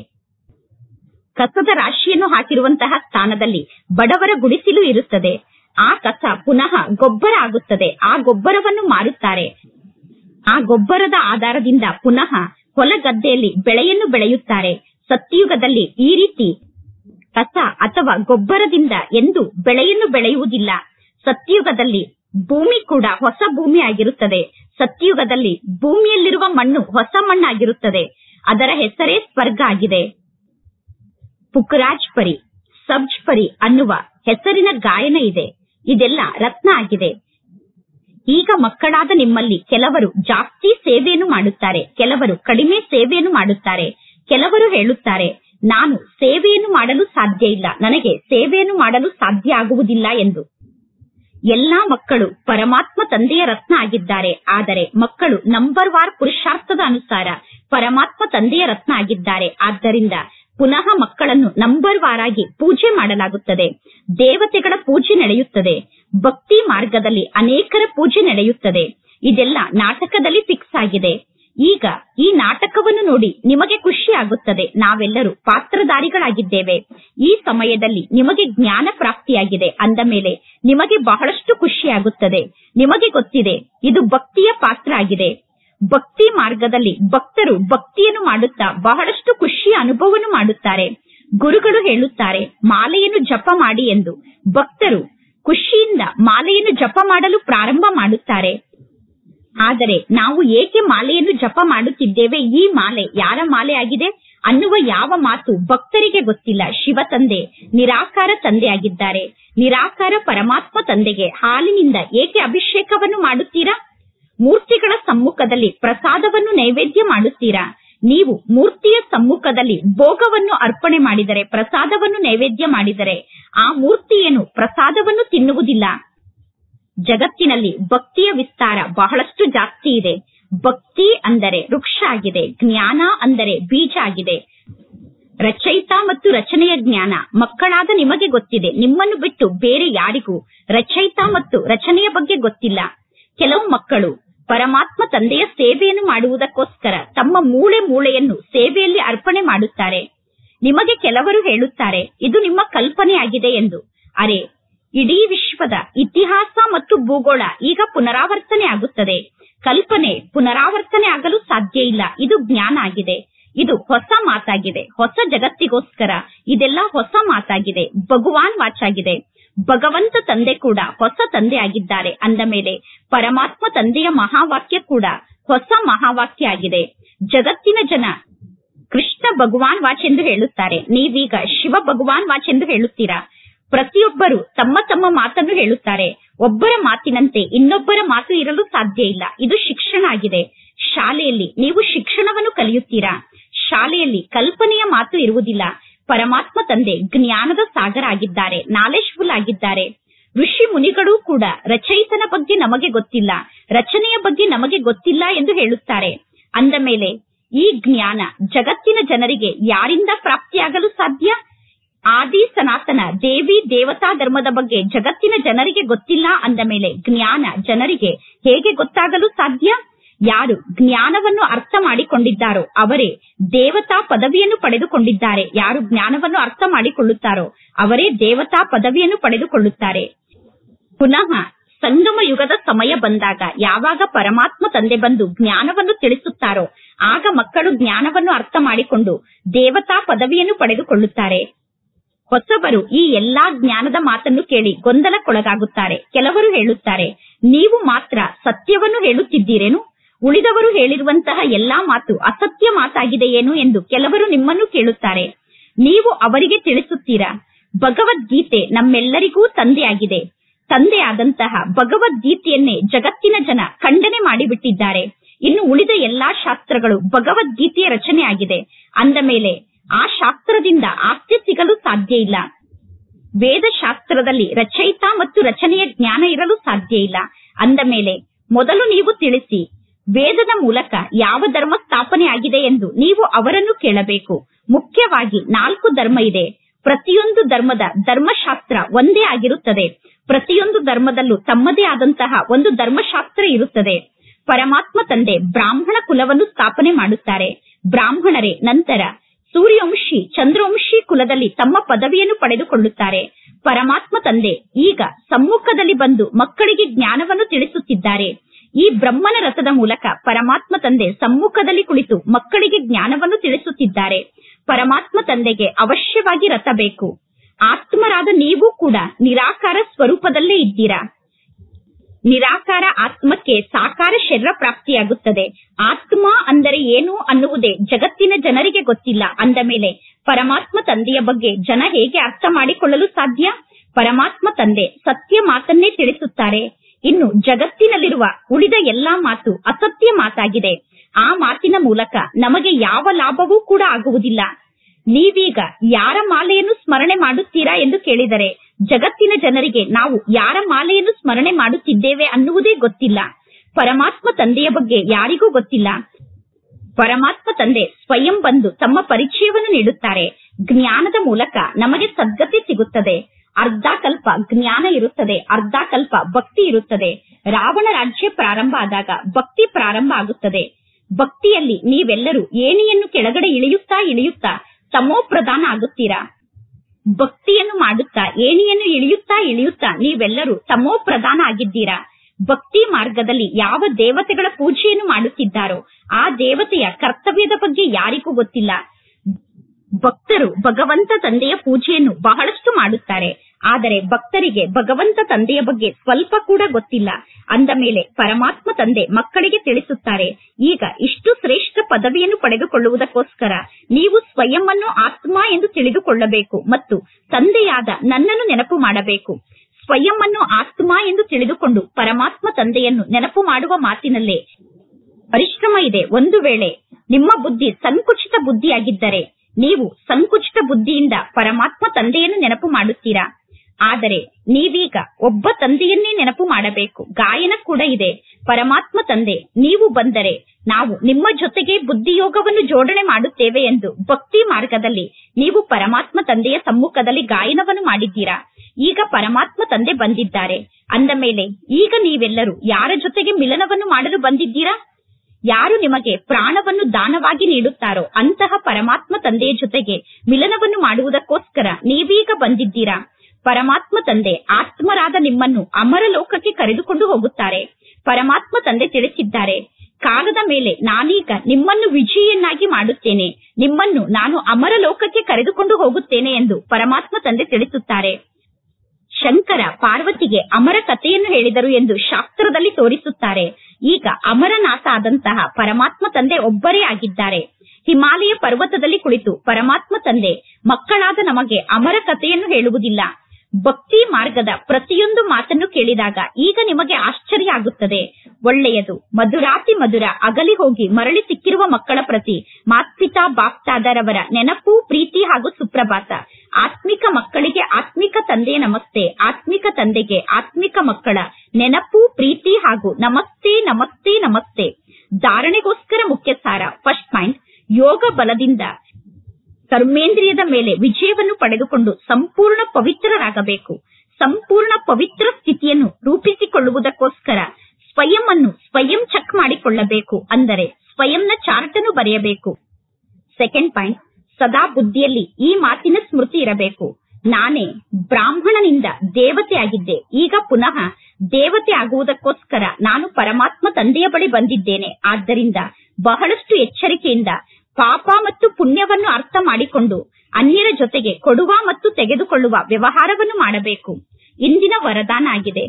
ಕಸದ ರಾಶಿಯನ್ನು ಹಾಕಿರುವಂತಹ ಸ್ಥಾನದಲ್ಲಿ ಬಡವರ ಗುಡಿಸಿಲು ಇರುತ್ತದೆ. ಆ ಕಸ ಪುನಃ ಗೊಬ್ಬರ ಆಗುತ್ತದೆ. ಆ ಗೊಬ್ಬರವನ್ನು ಮಾರುತ್ತಾರೆ. ಆ ಗೊಬ್ಬರದ ಆಧಾರದಿಂದ ಪುನಃ ಹೊಲ ಗದ್ದೆಯಲ್ಲಿ ಬೆಳೆಯನ್ನು ಬೆಳೆಯುತ್ತಾರೆ. ಸತ್ಯಯುಗದಲ್ಲಿ ಈ ರೀತಿ ಕಸ ಅಥವಾ ಗೊಬ್ಬರದಿಂದ ಎಂದು ಬೆಳೆಯನ್ನು ಬೆಳೆಯುವುದಿಲ್ಲ. ಸತ್ಯಯುಗದಲ್ಲಿ ಭೂಮಿ ಕೂಡ ಹೊಸ ಭೂಮಿ ಆಗಿರುತ್ತದೆ. ಸತ್ಯಯುಗದಲ್ಲಿ ಭೂಮಿಯಲ್ಲಿರುವ ಮಣ್ಣು ಹೊಸ ಮಣ್ಣಾಗಿರುತ್ತದೆ. ಅದರ ಹೆಸರೇ ಸ್ವರ್ಗ ಆಗಿದೆ. ಪುಕ್ರಾಜ್ ಪರಿ, ಸಬ್ಜ್ ಪರಿ ಅನ್ನುವ ಹೆಸರಿನ ಗಾಯನ ಇದೆ. ಇದೆಲ್ಲ ರತ್ನ ಆಗಿದೆ. ಈಗ ಮಕ್ಕಳಾದ ನಿಮ್ಮಲ್ಲಿ ಕೆಲವರು ಜಾಸ್ತಿ ಸೇವೆಯನ್ನು ಮಾಡುತ್ತಾರೆ, ಕೆಲವರು ಕಡಿಮೆ ಸೇವೆಯನ್ನು ಮಾಡುತ್ತಾರೆ. ಕೆಲವರು ಹೇಳುತ್ತಾರೆ, ನಾನು ಸೇವೆಯನ್ನು ಮಾಡಲು ಸಾಧ್ಯ ಇಲ್ಲ, ನನಗೆ ಸೇವೆಯನ್ನು ಮಾಡಲು ಸಾಧ್ಯ ಆಗುವುದಿಲ್ಲ ಎಂದು. ಎಲ್ಲಾ ಮಕ್ಕಳು ಪರಮಾತ್ಮ ತಂದೆಯ ರತ್ನ ಆಗಿದ್ದಾರೆ. ಆದರೆ ಮಕ್ಕಳು ನಂಬರ್ ವಾರ್ ಪುರುಷಾರ್ಥದ ಅನುಸಾರ ಪರಮಾತ್ಮ ತಂದೆಯ ರತ್ನ ಆಗಿದ್ದಾರೆ. ಆದ್ದರಿಂದ ಪುನಃ ಮಕ್ಕಳನ್ನು ನಂಬರ್ ವಾರ್ ಆಗಿ ಪೂಜೆ ಮಾಡಲಾಗುತ್ತದೆ. ದೇವತೆಗಳ ಪೂಜೆ ನಡೆಯುತ್ತದೆ. ಭಕ್ತಿ ಮಾರ್ಗದಲ್ಲಿ ಅನೇಕರ ಪೂಜೆ ನಡೆಯುತ್ತದೆ. ಇದೆಲ್ಲ ನಾಟಕದಲ್ಲಿ ಫಿಕ್ಸ್ ಆಗಿದೆ. ಈಗ ಈ ನಾಟಕವನ್ನು ನೋಡಿ ನಿಮಗೆ ಖುಷಿ ಆಗುತ್ತದೆ. ನಾವೆಲ್ಲರೂ ಪಾತ್ರಧಾರಿಗಳಾಗಿದ್ದೇವೆ. ಈ ಸಮಯದಲ್ಲಿ ನಿಮಗೆ ಜ್ಞಾನ ಪ್ರಾಪ್ತಿಯಾಗಿದೆ ಅಂದ ಮೇಲೆ ನಿಮಗೆ ಬಹಳಷ್ಟು ಖುಷಿಯಾಗುತ್ತದೆ. ನಿಮಗೆ ಗೊತ್ತಿದೆ ಇದು ಭಕ್ತಿಯ ಪಾತ್ರ ಆಗಿದೆ. ಭಕ್ತಿ ಮಾರ್ಗದಲ್ಲಿ ಭಕ್ತರು ಭಕ್ತಿಯನ್ನು ಮಾಡುತ್ತಾ ಬಹಳಷ್ಟು ಖುಷಿಯ ಅನುಭವವನ್ನು ಮಾಡುತ್ತಾರೆ. ಗುರುಗಳು ಹೇಳುತ್ತಾರೆ ಮಾಲೆಯನ್ನು ಜಪ ಮಾಡಿ ಎಂದು. ಭಕ್ತರು ಖುಷಿಯಿಂದ ಮಾಲೆಯನ್ನು ಜಪ ಮಾಡಲು ಪ್ರಾರಂಭ ಮಾಡುತ್ತಾರೆ. ಆದರೆ ನಾವು ಏಕೆ ಮಾಲೆಯನ್ನು ಜಪ ಮಾಡುತ್ತಿದ್ದೇವೆ, ಈ ಮಾಲೆ ಯಾರ ಮಾಲೆ ಆಗಿದೆ ಅನ್ನುವ ಯಾವ ಮಾತು ಭಕ್ತರಿಗೆ ಗೊತ್ತಿಲ್ಲ. ಶಿವ ತಂದೆ ನಿರಾಕಾರ ತಂದೆ ಆಗಿದ್ದಾರೆ. ನಿರಾಕಾರ ಪರಮಾತ್ಮ ತಂದೆಗೆ ಹಾಲಿನಿಂದ ಏಕೆ ಅಭಿಷೇಕವನ್ನು ಮಾಡುತ್ತೀರಾ? ಮೂರ್ತಿಗಳ ಸಮ್ಮುಖದಲ್ಲಿ ಪ್ರಸಾದವನ್ನು ನೈವೇದ್ಯ ಮಾಡುತ್ತೀರಾ? ನೀವು ಮೂರ್ತಿಯ ಸಮ್ಮುಖದಲ್ಲಿ ಭೋಗವನ್ನು ಅರ್ಪಣೆ ಮಾಡಿದರೆ, ಪ್ರಸಾದವನ್ನು ನೈವೇದ್ಯ ಮಾಡಿದರೆ ಆ ಮೂರ್ತಿಯೇನು ಪ್ರಸಾದವನ್ನು ತಿನ್ನುವುದಿಲ್ಲ. ಜಗತ್ತಿನಲ್ಲಿ ಭಕ್ತಿಯ ವಿಸ್ತಾರ ಬಹಳಷ್ಟು ಜಾಸ್ತಿ ಇದೆ. ಭಕ್ತಿ ಅಂದರೆ ವೃಕ್ಷ ಆಗಿದೆ. ಜ್ಞಾನ ಅಂದರೆ ಬೀಜ ಆಗಿದೆ. ರಚಯಿತ ಮತ್ತು ರಚನೆಯ ಜ್ಞಾನ ಮಕ್ಕಳಾದ ನಿಮಗೆ ಗೊತ್ತಿದೆ. ನಿಮ್ಮನ್ನು ಬಿಟ್ಟು ಬೇರೆ ಯಾರಿಗೂ ರಚಯಿತ ಮತ್ತು ರಚನೆಯ ಬಗ್ಗೆ ಗೊತ್ತಿಲ್ಲ. ಕೆಲವು ಮಕ್ಕಳು ಪರಮಾತ್ಮ ತಂದೆಯ ಸೇವೆಯನ್ನು ಮಾಡುವುದಕ್ಕೋಸ್ಕರ ತಮ್ಮ ಮೂಳೆ ಮೂಳೆಯನ್ನು ಸೇವೆಯಲ್ಲಿ ಅರ್ಪಣೆ ಮಾಡುತ್ತಾರೆ. ನಿಮಗೆ ಕೆಲವರು ಹೇಳುತ್ತಾರೆ ಇದು ನಿಮ್ಮ ಕಲ್ಪನೆಯಾಗಿದೆ ಎಂದು. ಅರೆ, ಇಡೀ ವಿಶ್ವದ ಇತಿಹಾಸ ಮತ್ತು ಭೂಗೋಳ ಈಗ ಪುನರಾವರ್ತನೆ ಆಗುತ್ತದೆ. ಕಲ್ಪನೆ ಪುನರಾವರ್ತನೆ ಆಗಲು ಸಾಧ್ಯ ಇಲ್ಲ. ಇದು ಜ್ಞಾನ ಆಗಿದೆ. ಇದು ಹೊಸ ಮಾತಾಗಿದೆ. ಹೊಸ ಜಗತ್ತಿಗೋಸ್ಕರ ಇದೆಲ್ಲ ಹೊಸ ಮಾತಾಗಿದೆ. ಭಗವಾನ್ ವಾಚಾಗಿದೆ. ಭಗವಂತ ತಂದೆ ಕೂಡ ಹೊಸ ತಂದೆ ಆಗಿದ್ದಾರೆ ಅಂದ ಮೇಲೆ ಪರಮಾತ್ಮ ತಂದೆಯ ಮಹಾವಾಕ್ಯ ಕೂಡ ಹೊಸ ಮಹಾವಾಕ್ಯ ಆಗಿದೆ. ಜಗತ್ತಿನ ಜನ ಕೃಷ್ಣ ಭಗವಾನ್ ವಾಚ್ ಎಂದು ಹೇಳುತ್ತಾರೆ. ನೀವೀಗ ಶಿವ ಭಗವಾನ್ ವಾಚ್ ಎಂದು ಹೇಳುತ್ತೀರಾ. ಪ್ರತಿಯೊಬ್ಬರು ತಮ್ಮ ತಮ್ಮ ಮಾತನ್ನು ಹೇಳುತ್ತಾರೆ. ಒಬ್ಬರ ಮಾತಿನಂತೆ ಇನ್ನೊಬ್ಬರ ಮಾತು ಇರಲು ಸಾಧ್ಯ ಇಲ್ಲ. ಇದು ಶಿಕ್ಷಣ ಆಗಿದೆ. ಶಾಲೆಯಲ್ಲಿ ನೀವು ಶಿಕ್ಷಣವನ್ನು ಕಲಿಯುತ್ತೀರಾ. ಶಾಲೆಯಲ್ಲಿ ಕಲ್ಪನೆಯ ಮಾತು ಇರುವುದಿಲ್ಲ. ಪರಮಾತ್ಮ ತಂದೆ ಜ್ಞಾನದ ಸಾಗರ ಆಗಿದ್ದಾರೆ. ನಾಲೆಜ್ಫುಲ್ ಆಗಿದ್ದಾರೆ. ಋಷಿ ಮುನಿಗಳು ಕೂಡ ರಚಯಿತನ ಬಗ್ಗೆ ನಮಗೆ ಗೊತ್ತಿಲ್ಲ, ರಚನೆಯ ಬಗ್ಗೆ ನಮಗೆ ಗೊತ್ತಿಲ್ಲ ಎಂದು ಹೇಳುತ್ತಾರೆ. ಅಂದ ಮೇಲೆ ಈ ಜ್ಞಾನ ಜಗತ್ತಿನ ಜನರಿಗೆ ಯಾರಿಂದ ಪ್ರಾಪ್ತಿಯಾಗಲು ಸಾಧ್ಯ? ಆದಿ ಸನಾತನ ದೇವಿ ದೇವತಾ ಧರ್ಮದ ಬಗ್ಗೆ ಜಗತ್ತಿನ ಜನರಿಗೆ ಗೊತ್ತಿಲ್ಲ ಅಂದ ಮೇಲೆ ಜ್ಞಾನ ಜನರಿಗೆ ಹೇಗೆ ಗೊತ್ತಾಗಲು ಸಾಧ್ಯ? ಯಾರು ಜ್ಞಾನವನ್ನು ಅರ್ಥ ಮಾಡಿಕೊಂಡಿದ್ದಾರೋ ಅವರೇ ದೇವತಾ ಪದವಿಯನ್ನು ಪಡೆದುಕೊಂಡಿದ್ದಾರೆ. ಯಾರು ಜ್ಞಾನವನ್ನು ಅರ್ಥ ಮಾಡಿಕೊಳ್ಳುತ್ತಾರೋ ಅವರೇ ದೇವತಾ ಪದವಿಯನ್ನು ಪಡೆದುಕೊಳ್ಳುತ್ತಾರೆ. ಪುನಃ ಸಂಗಮ ಯುಗದ ಸಮಯ ಬಂದಾಗ ಯಾವಾಗ ಪರಮಾತ್ಮ ತಂದೆ ಬಂದು ಜ್ಞಾನವನ್ನು ತಿಳಿಸುತ್ತಾರೋ ಆಗ ಮಕ್ಕಳು ಜ್ಞಾನವನ್ನು ಅರ್ಥ ಮಾಡಿಕೊಂಡು ದೇವತಾ ಪದವಿಯನ್ನು ಪಡೆದುಕೊಳ್ಳುತ್ತಾರೆ. ಹೊಸಬರು ಈ ಎಲ್ಲಾ ಜ್ಞಾನದ ಮಾತನ್ನು ಕೇಳಿ ಗೊಂದಲಕ್ಕೊಳಗಾಗುತ್ತಾರೆ. ಕೆಲವರು ಹೇಳುತ್ತಾರೆ, ನೀವು ಮಾತ್ರ ಸತ್ಯವನ್ನು ಹೇಳುತ್ತಿದ್ದೀರೇನು? ಉಳಿದವರು ಹೇಳಿರುವಂತಹ ಎಲ್ಲಾ ಮಾತು ಅಸತ್ಯ ಮಾತಾಗಿದೆಯೇನು ಎಂದು ಕೆಲವರು ನಿಮ್ಮನ್ನು ಕೇಳುತ್ತಾರೆ. ನೀವು ಅವರಿಗೆ ತಿಳಿಸುತ್ತೀರಾ, ಭಗವದ್ಗೀತೆ ನಮ್ಮೆಲ್ಲರಿಗೂ ತಂದೆಯಾಗಿದೆ. ತಂದೆಯಾದಂತಹ ಭಗವದ್ಗೀತೆಯನ್ನೇ ಜಗತ್ತಿನ ಜನ ಖಂಡನೆ ಮಾಡಿಬಿಟ್ಟಿದ್ದಾರೆ. ಇನ್ನು ಉಳಿದ ಎಲ್ಲಾ ಶಾಸ್ತ್ರಗಳು ಭಗವದ್ಗೀತೆಯ ರಚನೆ ಆಗಿದೆ. ಅಂದ ಮೇಲೆ ಆ ಶಾಸ್ತ್ರದಿಂದ ಆಸ್ತಿ ಸಿಗಲು ಸಾಧ್ಯ ಇಲ್ಲ. ವೇದಶಾಸ್ತ್ರದಲ್ಲಿ ರಚಯಿತ ಮತ್ತು ರಚನೆಯ ಜ್ಞಾನ ಇರಲು ಸಾಧ್ಯ ಇಲ್ಲ. ಅಂದ ಮೇಲೆ ಮೊದಲು ನೀವು ತಿಳಿಸಿ, ವೇದದ ಮೂಲಕ ಯಾವ ಧರ್ಮ ಸ್ಥಾಪನೆ ಆಗಿದೆ ಎಂದು ನೀವು ಅವರನ್ನು ಕೇಳಬೇಕು. ಮುಖ್ಯವಾಗಿ ನಾಲ್ಕು ಧರ್ಮ ಇದೆ. ಪ್ರತಿಯೊಂದು ಧರ್ಮದ ಧರ್ಮಶಾಸ್ತ್ರ ಒಂದೇ ಆಗಿರುತ್ತದೆ. ಪ್ರತಿಯೊಂದು ಧರ್ಮದಲ್ಲೂ ತಮ್ಮದೇ ಆದಂತಹ ಒಂದು ಧರ್ಮಶಾಸ್ತ್ರ ಇರುತ್ತದೆ. ಪರಮಾತ್ಮ ತಂದೆ ಬ್ರಾಹ್ಮಣ ಕುಲವನ್ನು ಸ್ಥಾಪನೆ ಮಾಡುತ್ತಾರೆ. ಬ್ರಾಹ್ಮಣರೇ ನಂತರ ಸೂರ್ಯವಂಶಿ, ಚಂದ್ರವಂಶಿ ಕುಲದಲ್ಲಿ ತಮ್ಮ ಪದವಿಯನ್ನು ಪಡೆದುಕೊಳ್ಳುತ್ತಾರೆ. ಪರಮಾತ್ಮ ತಂದೆ ಈಗ ಸಮ್ಮುಖದಲ್ಲಿ ಬಂದು ಮಕ್ಕಳಿಗೆ ಜ್ಞಾನವನ್ನು ತಿಳಿಸುತ್ತಿದ್ದಾರೆ. ಈ ಬ್ರಹ್ಮನ ರಥದ ಮೂಲಕ ಪರಮಾತ್ಮ ತಂದೆ ಸಮ್ಮುಖದಲ್ಲಿ ಕುಳಿತು ಮಕ್ಕಳಿಗೆ ಜ್ಞಾನವನ್ನು ತಿಳಿಸುತ್ತಿದ್ದಾರೆ. ಪರಮಾತ್ಮ ತಂದೆಗೆ ಅವಶ್ಯವಾಗಿ ರಥ ಬೇಕು. ಆತ್ಮರಾದ ನೀವು ಕೂಡ ನಿರಾಕಾರ ಸ್ವರೂಪದಲ್ಲೇ ಇದ್ದೀರಾ. ನಿರಾಕಾರ ಆತ್ಮಕ್ಕೆ ಸಾಕಾರ ಶರೀರ ಪ್ರಾಪ್ತಿಯಾಗುತ್ತದೆ. ಆತ್ಮ ಅಂದರೆ ಏನು ಅನ್ನುವುದೇ ಜಗತ್ತಿನ ಜನರಿಗೆ ಗೊತ್ತಿಲ್ಲ. ಅಂದ ಮೇಲೆ ಪರಮಾತ್ಮ ತಂದೆಯ ಬಗ್ಗೆ ಜನ ಹೇಗೆ ಅರ್ಥ ಮಾಡಿಕೊಳ್ಳಲು ಸಾಧ್ಯ? ಪರಮಾತ್ಮ ತಂದೆ ಸತ್ಯ ಮಾತನ್ನೇ ತಿಳಿಸುತ್ತಾರೆ. ಇನ್ನು ಜಗತ್ತಿನಲ್ಲಿರುವ ಉಳಿದ ಎಲ್ಲಾ ಮಾತು ಅಸತ್ಯ ಮಾತಾಗಿದೆ. ಆ ಮಾತಿನ ಮೂಲಕ ನಮಗೆ ಯಾವ ಲಾಭವೂ ಕೂಡ ಆಗುವುದಿಲ್ಲ. ನೀವೀಗ ಯಾರ ಮಾಲೆಯನ್ನು ಸ್ಮರಣೆ ಮಾಡುತ್ತೀರಾ ಎಂದು ಕೇಳಿದರೆ ಜಗತ್ತಿನ ಜನರಿಗೆ ನಾವು ಯಾರ ಮಾಲೆಯನ್ನು ಸ್ಮರಣೆ ಮಾಡುತ್ತಿದ್ದೇವೆ ಅನ್ನುವುದೇ ಗೊತ್ತಿಲ್ಲ. ಪರಮಾತ್ಮ ತಂದೆಯ ಬಗ್ಗೆ ಯಾರಿಗೂ ಗೊತ್ತಿಲ್ಲ. ಪರಮಾತ್ಮ ತಂದೆ ಸ್ವಯಂ ಬಂದು ತಮ್ಮ ಪರಿಚಯವನ್ನು ನೀಡುತ್ತಾರೆ. ಜ್ಞಾನದ ಮೂಲಕ ನಮಗೆ ಸದ್ಗತಿ ಸಿಗುತ್ತದೆ. ಅರ್ಧ ಕಲ್ಪ ಜ್ಞಾನ ಇರುತ್ತದೆ, ಅರ್ಧ ಕಲ್ಪ ಭಕ್ತಿ ಇರುತ್ತದೆ. ರಾವಣ ರಾಜ್ಯ ಪ್ರಾರಂಭ ಆದಾಗ ಭಕ್ತಿ ಪ್ರಾರಂಭ ಆಗುತ್ತದೆ. ಭಕ್ತಿಯಲ್ಲಿ ನೀವೆಲ್ಲರೂ ಏಣಿಯನ್ನು ಕೆಳಗಡೆ ಇಳಿಯುತ್ತಾ ಇಳಿಯುತ್ತಾ ತಮೋ ಪ್ರಧಾನ ಆಗುತ್ತೀರಾ. ಭಕ್ತಿಯನ್ನು ಮಾಡುತ್ತಾ ಏಣಿಯನ್ನು ಇಳಿಯುತ್ತಾ ಇಳಿಯುತ್ತಾ ನೀವೆಲ್ಲರೂ ತಮೋ ಪ್ರಧಾನ ಆಗಿದ್ದೀರಾ. ಭಕ್ತಿ ಮಾರ್ಗದಲ್ಲಿ ಯಾವ ದೇವತೆಗಳ ಪೂಜೆಯನ್ನು ಮಾಡುತ್ತಿದ್ದಾರೋ ಆ ದೇವತೆಯ ಕರ್ತವ್ಯದ ಬಗ್ಗೆ ಯಾರಿಗೂ ಗೊತ್ತಿಲ್ಲ. ಭಕ್ತರು ಭಗವಂತ ತಂದೆಯ ಪೂಜೆಯನ್ನು ಬಹಳಷ್ಟು ಮಾಡುತ್ತಾರೆ. ಆದರೆ ಭಕ್ತರಿಗೆ ಭಗವಂತ ತಂದೆಯ ಬಗ್ಗೆ ಸ್ವಲ್ಪ ಕೂಡ ಗೊತ್ತಿಲ್ಲ. ಅಂದ ಮೇಲೆ ಪರಮಾತ್ಮ ತಂದೆ ಮಕ್ಕಳಿಗೆ ತಿಳಿಸುತ್ತಾರೆ, ಈಗ ಇಷ್ಟು ಶ್ರೇಷ್ಠ ಪದವಿಯನ್ನು ಪಡೆದುಕೊಳ್ಳುವುದಕ್ಕೋಸ್ಕರ ನೀವು ಸ್ವಯಂ ಅನ್ನು ಆತ್ಮ ಎಂದು ತಿಳಿದುಕೊಳ್ಳಬೇಕು ಮತ್ತು ತಂದೆಯಾದ ನನ್ನನ್ನು ನೆನಪು ಮಾಡಬೇಕು. ಸ್ವಯಂ ಅನ್ನು ಆತ್ಮ ಎಂದು ತಿಳಿದುಕೊಂಡು ಪರಮಾತ್ಮ ತಂದೆಯನ್ನು ನೆನಪು ಮಾಡುವ ಮಾತಿನಲ್ಲೇ ಪರಿಶ್ರಮ ಇದೆ. ಒಂದು ವೇಳೆ ನಿಮ್ಮ ಬುದ್ಧಿ ಸಂಕುಚಿತ ಬುದ್ಧಿಯಾಗಿದ್ದರೆ ನೀವು ಸಂಕುಚಿತ ಬುದ್ಧಿಯಿಂದ ಪರಮಾತ್ಮ ತಂದೆಯನ್ನು ನೆನಪು ಮಾಡುತ್ತೀರಾ. ಆದರೆ ನೀವೀಗ ಒಬ್ಬ ತಂದೆಯನ್ನೇ ನೆನಪು ಮಾಡಬೇಕು. ಗಾಯನ ಕೂಡ ಇದೆ, ಪರಮಾತ್ಮ ತಂದೆ ನೀವು ಬಂದರೆ ನಾವು ನಿಮ್ಮ ಜೊತೆಗೆ ಬುದ್ಧಿಯೋಗವನ್ನು ಜೋಡಣೆ ಮಾಡುತ್ತೇವೆ ಎಂದು ಭಕ್ತಿ ಮಾರ್ಗದಲ್ಲಿ ನೀವು ಪರಮಾತ್ಮ ತಂದೆಯ ಸಮ್ಮುಖದಲ್ಲಿ ಗಾಯನವನ್ನು ಮಾಡಿದ್ದೀರಾ. ಈಗ ಪರಮಾತ್ಮ ತಂದೆ ಬಂದಿದ್ದಾರೆ. ಅಂದ ಮೇಲೆ ಈಗ ನೀವೆಲ್ಲರೂ ಯಾರ ಜೊತೆಗೆ ಮಿಲನವನ್ನು ಮಾಡಲು ಬಂದಿದ್ದೀರಾ? ಯಾರು ನಿಮಗೆ ಪ್ರಾಣವನ್ನು ದಾನವಾಗಿ ನೀಡುತ್ತಾರೋ ಅಂತಹ ಪರಮಾತ್ಮ ತಂದೆಯ ಜೊತೆಗೆ ಮಿಲನವನ್ನು ಮಾಡುವುದಕ್ಕೋಸ್ಕರ ನೀವೀಗ ಬಂದಿದ್ದೀರಾ. ಪರಮಾತ್ಮ ತಂದೆ ಆತ್ಮರಾದ ನಿಮ್ಮನ್ನು ಅಮರ ಲೋಕಕ್ಕೆ ಕರೆದುಕೊಂಡು ಹೋಗುತ್ತಾರೆ. ಪರಮಾತ್ಮ ತಂದೆ ತಿಳಿಸಿದ್ದಾರೆ, ಕಾಲದ ಮೇಲೆ ನಾನೀಗ ನಿಮ್ಮನ್ನು ವಿಜಯಿಯನ್ನಾಗಿ ಮಾಡುತ್ತೇನೆ, ನಿಮ್ಮನ್ನು ನಾನು ಅಮರ ಲೋಕಕ್ಕೆ ಕರೆದುಕೊಂಡು ಹೋಗುತ್ತೇನೆ ಎಂದು ಪರಮಾತ್ಮ ತಂದೆ ತಿಳಿಸುತ್ತಾರೆ. ಶಂಕರ ಪಾರ್ವತಿಗೆ ಅಮರ ಕಥೆಯನ್ನು ಹೇಳಿದರು ಎಂದು ಶಾಸ್ತ್ರದಲ್ಲಿ ತೋರಿಸುತ್ತಾರೆ. ಈಗ ಅಮರನಾಥ ಆದಂತಹ ಪರಮಾತ್ಮ ತಂದೆ ಒಬ್ಬರೇ ಆಗಿದ್ದಾರೆ. ಹಿಮಾಲಯ ಪರ್ವತದಲ್ಲಿ ಕುಳಿತು ಪರಮಾತ್ಮ ತಂದೆ ಮಕ್ಕಳಾದ ನಮಗೆ ಅಮರ ಕಥೆಯನ್ನು ಹೇಳುವುದಿಲ್ಲ. ಭಕ್ತಿ ಮಾರ್ಗದ ಪ್ರತಿಯೊಂದು ಮಾತನ್ನು ಕೇಳಿದಾಗ ಈಗ ನಿಮಗೆ ಆಶ್ಚರ್ಯ ಆಗುತ್ತದೆ. ಒಳ್ಳೆಯದು, ಮಧುರಾತಿ ಮಧುರ ಅಗಲಿ ಹೋಗಿ ಮರಳಿ ಸಿಕ್ಕಿರುವ ಮಕ್ಕಳ ಪ್ರತಿ ಮಾತ್ಪಿತಾ ಬಾಪ್ತಾದರವರ ನೆನಪು, ಪ್ರೀತಿ ಹಾಗೂ ಸುಪ್ರಭಾತ. ಆತ್ಮಿಕ ಮಕ್ಕಳಿಗೆ ಆತ್ಮಿಕ ತಂದೆಯ ನಮಸ್ತೆ, ಆತ್ಮಿಕ ತಂದೆಗೆ ಆತ್ಮಿಕ ಮಕ್ಕಳ ನೆನಪು, ಪ್ರೀತಿ ಹಾಗೂ ನಮಸ್ತೆ ನಮಸ್ತೆ ನಮಸ್ತೆ. ಧಾರಣೆಗೋಸ್ಕರ ಮುಖ್ಯ ಸಾರ. ಫಸ್ಟ್ ಪಾಯಿಂಟ್, ಯೋಗ ಬಲದಿಂದ ಕರ್ಮೇಂದ್ರಿಯದ ಮೇಲೆ ವಿಜಯವನ್ನು ಪಡೆದುಕೊಂಡು ಸಂಪೂರ್ಣ ಪವಿತ್ರರಾಗಬೇಕು. ಸಂಪೂರ್ಣ ಪವಿತ್ರ ಸ್ಥಿತಿಯನ್ನು ರೂಪಿಸಿಕೊಳ್ಳುವುದಕ್ಕೋಸ್ಕರ ಸ್ವಯಂ ಅನ್ನು ಸ್ವಯಂ ಚೆಕ್ ಮಾಡಿಕೊಳ್ಳಬೇಕು. ಅಂದರೆ ಸ್ವಯಂನ ಚಾರ್ಟ್ ಅನ್ನು ಬರೆಯಬೇಕು. ಸೆಕೆಂಡ್ ಪಾಯಿಂಟ್, ಸದಾ ಬುದ್ಧಿಯಲ್ಲಿ ಈ ಮಾತಿನ ಸ್ಮೃತಿ ಇರಬೇಕು, ನಾನೇ ಬ್ರಾಹ್ಮಣನಿಂದ ದೇವತೆ ಆಗಿದ್ದೆ, ಈಗ ಪುನಃ ದೇವತೆ ಆಗುವುದಕ್ಕೋಸ್ಕರ ನಾನು ಪರಮಾತ್ಮ ತಂದೆಯ ಬಳಿ ಬಂದಿದ್ದೇನೆ. ಆದ್ದರಿಂದ ಬಹಳಷ್ಟು ಎಚ್ಚರಿಕೆಯಿಂದ ಪಾಪ ಮತ್ತು ಪುಣ್ಯವನ್ನು ಅರ್ಥ ಮಾಡಿಕೊಂಡು ಅನ್ಯರ ಜೊತೆಗೆ ಕೊಡುವ ಮತ್ತು ತೆಗೆದುಕೊಳ್ಳುವ ವ್ಯವಹಾರವನ್ನು ಮಾಡಬೇಕು. ಇಂದಿನ ವರದಾನ ಆಗಿದೆ,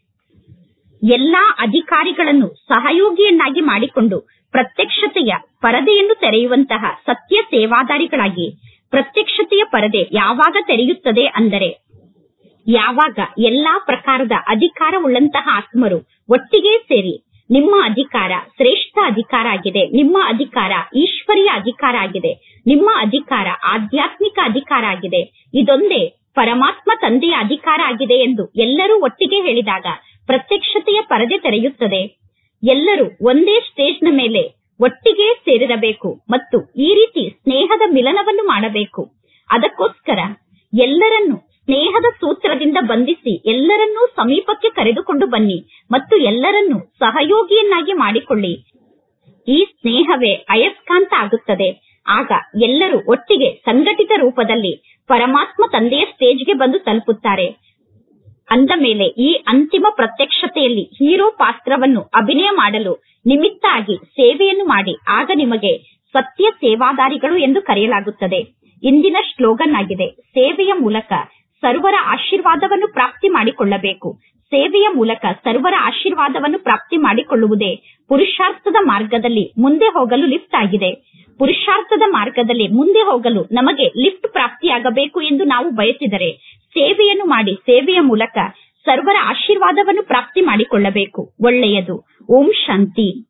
ಎಲ್ಲಾ ಅಧಿಕಾರಿಗಳನ್ನು ಸಹಯೋಗಿಯನ್ನಾಗಿ ಮಾಡಿಕೊಂಡು ಪ್ರತ್ಯಕ್ಷತೆಯ ಪರದೆಯನ್ನು ತೆರೆಯುವಂತಹ ಸತ್ಯ ಸೇವಾದಾರಿಗಳಾಗಿ. ಪ್ರತ್ಯಕ್ಷತೆಯ ಪರದೆ ಯಾವಾಗ ತೆರೆಯುತ್ತದೆ ಅಂದರೆ ಯಾವಾಗ ಎಲ್ಲಾ ಪ್ರಕಾರದ ಅಧಿಕಾರವುಳ್ಳಂತಹ ಆತ್ಮರು ಒಟ್ಟಿಗೆ ಸೇರಿ ನಿಮ್ಮ ಅಧಿಕಾರ ಶ್ರೇಷ್ಠ ಅಧಿಕಾರ ಆಗಿದೆ, ನಿಮ್ಮ ಅಧಿಕಾರ ಈಶ್ವರೀಯ ಅಧಿಕಾರ ಆಗಿದೆ, ನಿಮ್ಮ ಅಧಿಕಾರ ಆಧ್ಯಾತ್ಮಿಕ ಅಧಿಕಾರ ಆಗಿದೆ, ಇದೊಂದೇ ಪರಮಾತ್ಮ ತಂದೆಯ ಅಧಿಕಾರ ಆಗಿದೆ ಎಂದು ಎಲ್ಲರೂ ಒಟ್ಟಿಗೆ ಹೇಳಿದಾಗ ಪ್ರತ್ಯಕ್ಷತೆಯ ಪರದೆ ತೆರೆಯುತ್ತದೆ. ಎಲ್ಲರೂ ಒಂದೇ ಸ್ಟೇಜ್ನ ಮೇಲೆ ಒಟ್ಟಿಗೆ ಸೇರಿರಬೇಕು ಮತ್ತು ಈ ರೀತಿ ಸ್ನೇಹದ ಮಿಲನವನ್ನು ಮಾಡಬೇಕು. ಅದಕ್ಕೋಸ್ಕರ ಎಲ್ಲರನ್ನೂ ಸ್ನೇಹದ ಸೂತ್ರದಿಂದ ಬಂಧಿಸಿ ಎಲ್ಲರನ್ನೂ ಸಮೀಪಕ್ಕೆ ಕರೆದುಕೊಂಡು ಬನ್ನಿ ಮತ್ತು ಎಲ್ಲರನ್ನೂ ಸಹಯೋಗಿಯನ್ನಾಗಿ ಮಾಡಿಕೊಳ್ಳಿ. ಈ ಸ್ನೇಹವೇ ಅಯಸ್ಕಾಂತ ಆಗುತ್ತದೆ. ಆಗ ಎಲ್ಲರೂ ಒಟ್ಟಿಗೆ ಸಂಘಟಿತ ರೂಪದಲ್ಲಿ ಪರಮಾತ್ಮ ತಂದೆಯ ಸ್ಟೇಜ್ಗೆ ಬಂದು ತಲುಪುತ್ತಾರೆ. ಅಂದ ಮೇಲೆ ಈ ಅಂತಿಮ ಪ್ರತ್ಯಕ್ಷತೆಯಲ್ಲಿ ಹೀರೋ ಪಾತ್ರವನ್ನು ಅಭಿನಯ ಮಾಡಲು ನಿಮಿತ್ತ ಆಗಿ ಸೇವೆಯನ್ನು ಮಾಡಿ. ಆಗ ನಿಮಗೆ ಸತ್ಯ ಸೇವಾದಾರಿಗಳು ಎಂದು ಕರೆಯಲಾಗುತ್ತದೆ. ಇಂದಿನ ಸ್ಲೋಗನ್ ಆಗಿದೆ, ಸೇವೆಯ ಮೂಲಕ ಸರ್ವರ ಆಶೀರ್ವಾದವನ್ನು ಪ್ರಾಪ್ತಿ ಮಾಡಿಕೊಳ್ಳಬೇಕು. ಸೇವೆಯ ಮೂಲಕ ಸರ್ವರ ಆಶೀರ್ವಾದವನ್ನು ಪ್ರಾಪ್ತಿ ಮಾಡಿಕೊಳ್ಳುವುದೇ ಪುರುಷಾರ್ಥದ ಮಾರ್ಗದಲ್ಲಿ ಮುಂದೆ ಹೋಗಲು ಲಿಫ್ಟ್ ಆಗಿದೆ. ಪುರುಷಾರ್ಥದ ಮಾರ್ಗದಲ್ಲಿ ಮುಂದೆ ಹೋಗಲು ನಮಗೆ ಲಿಫ್ಟ್ ಪ್ರಾಪ್ತಿಯಾಗಬೇಕು ಎಂದು ನಾವು ಬಯಸಿದರೆ ಸೇವೆಯನ್ನು ಮಾಡಿ ಸೇವೆಯ ಮೂಲಕ ಸರ್ವರ ಆಶೀರ್ವಾದವನ್ನು ಪ್ರಾಪ್ತಿ ಮಾಡಿಕೊಳ್ಳಬೇಕು. ಒಳ್ಳೆಯದು. ಓಂ ಶಾಂತಿ.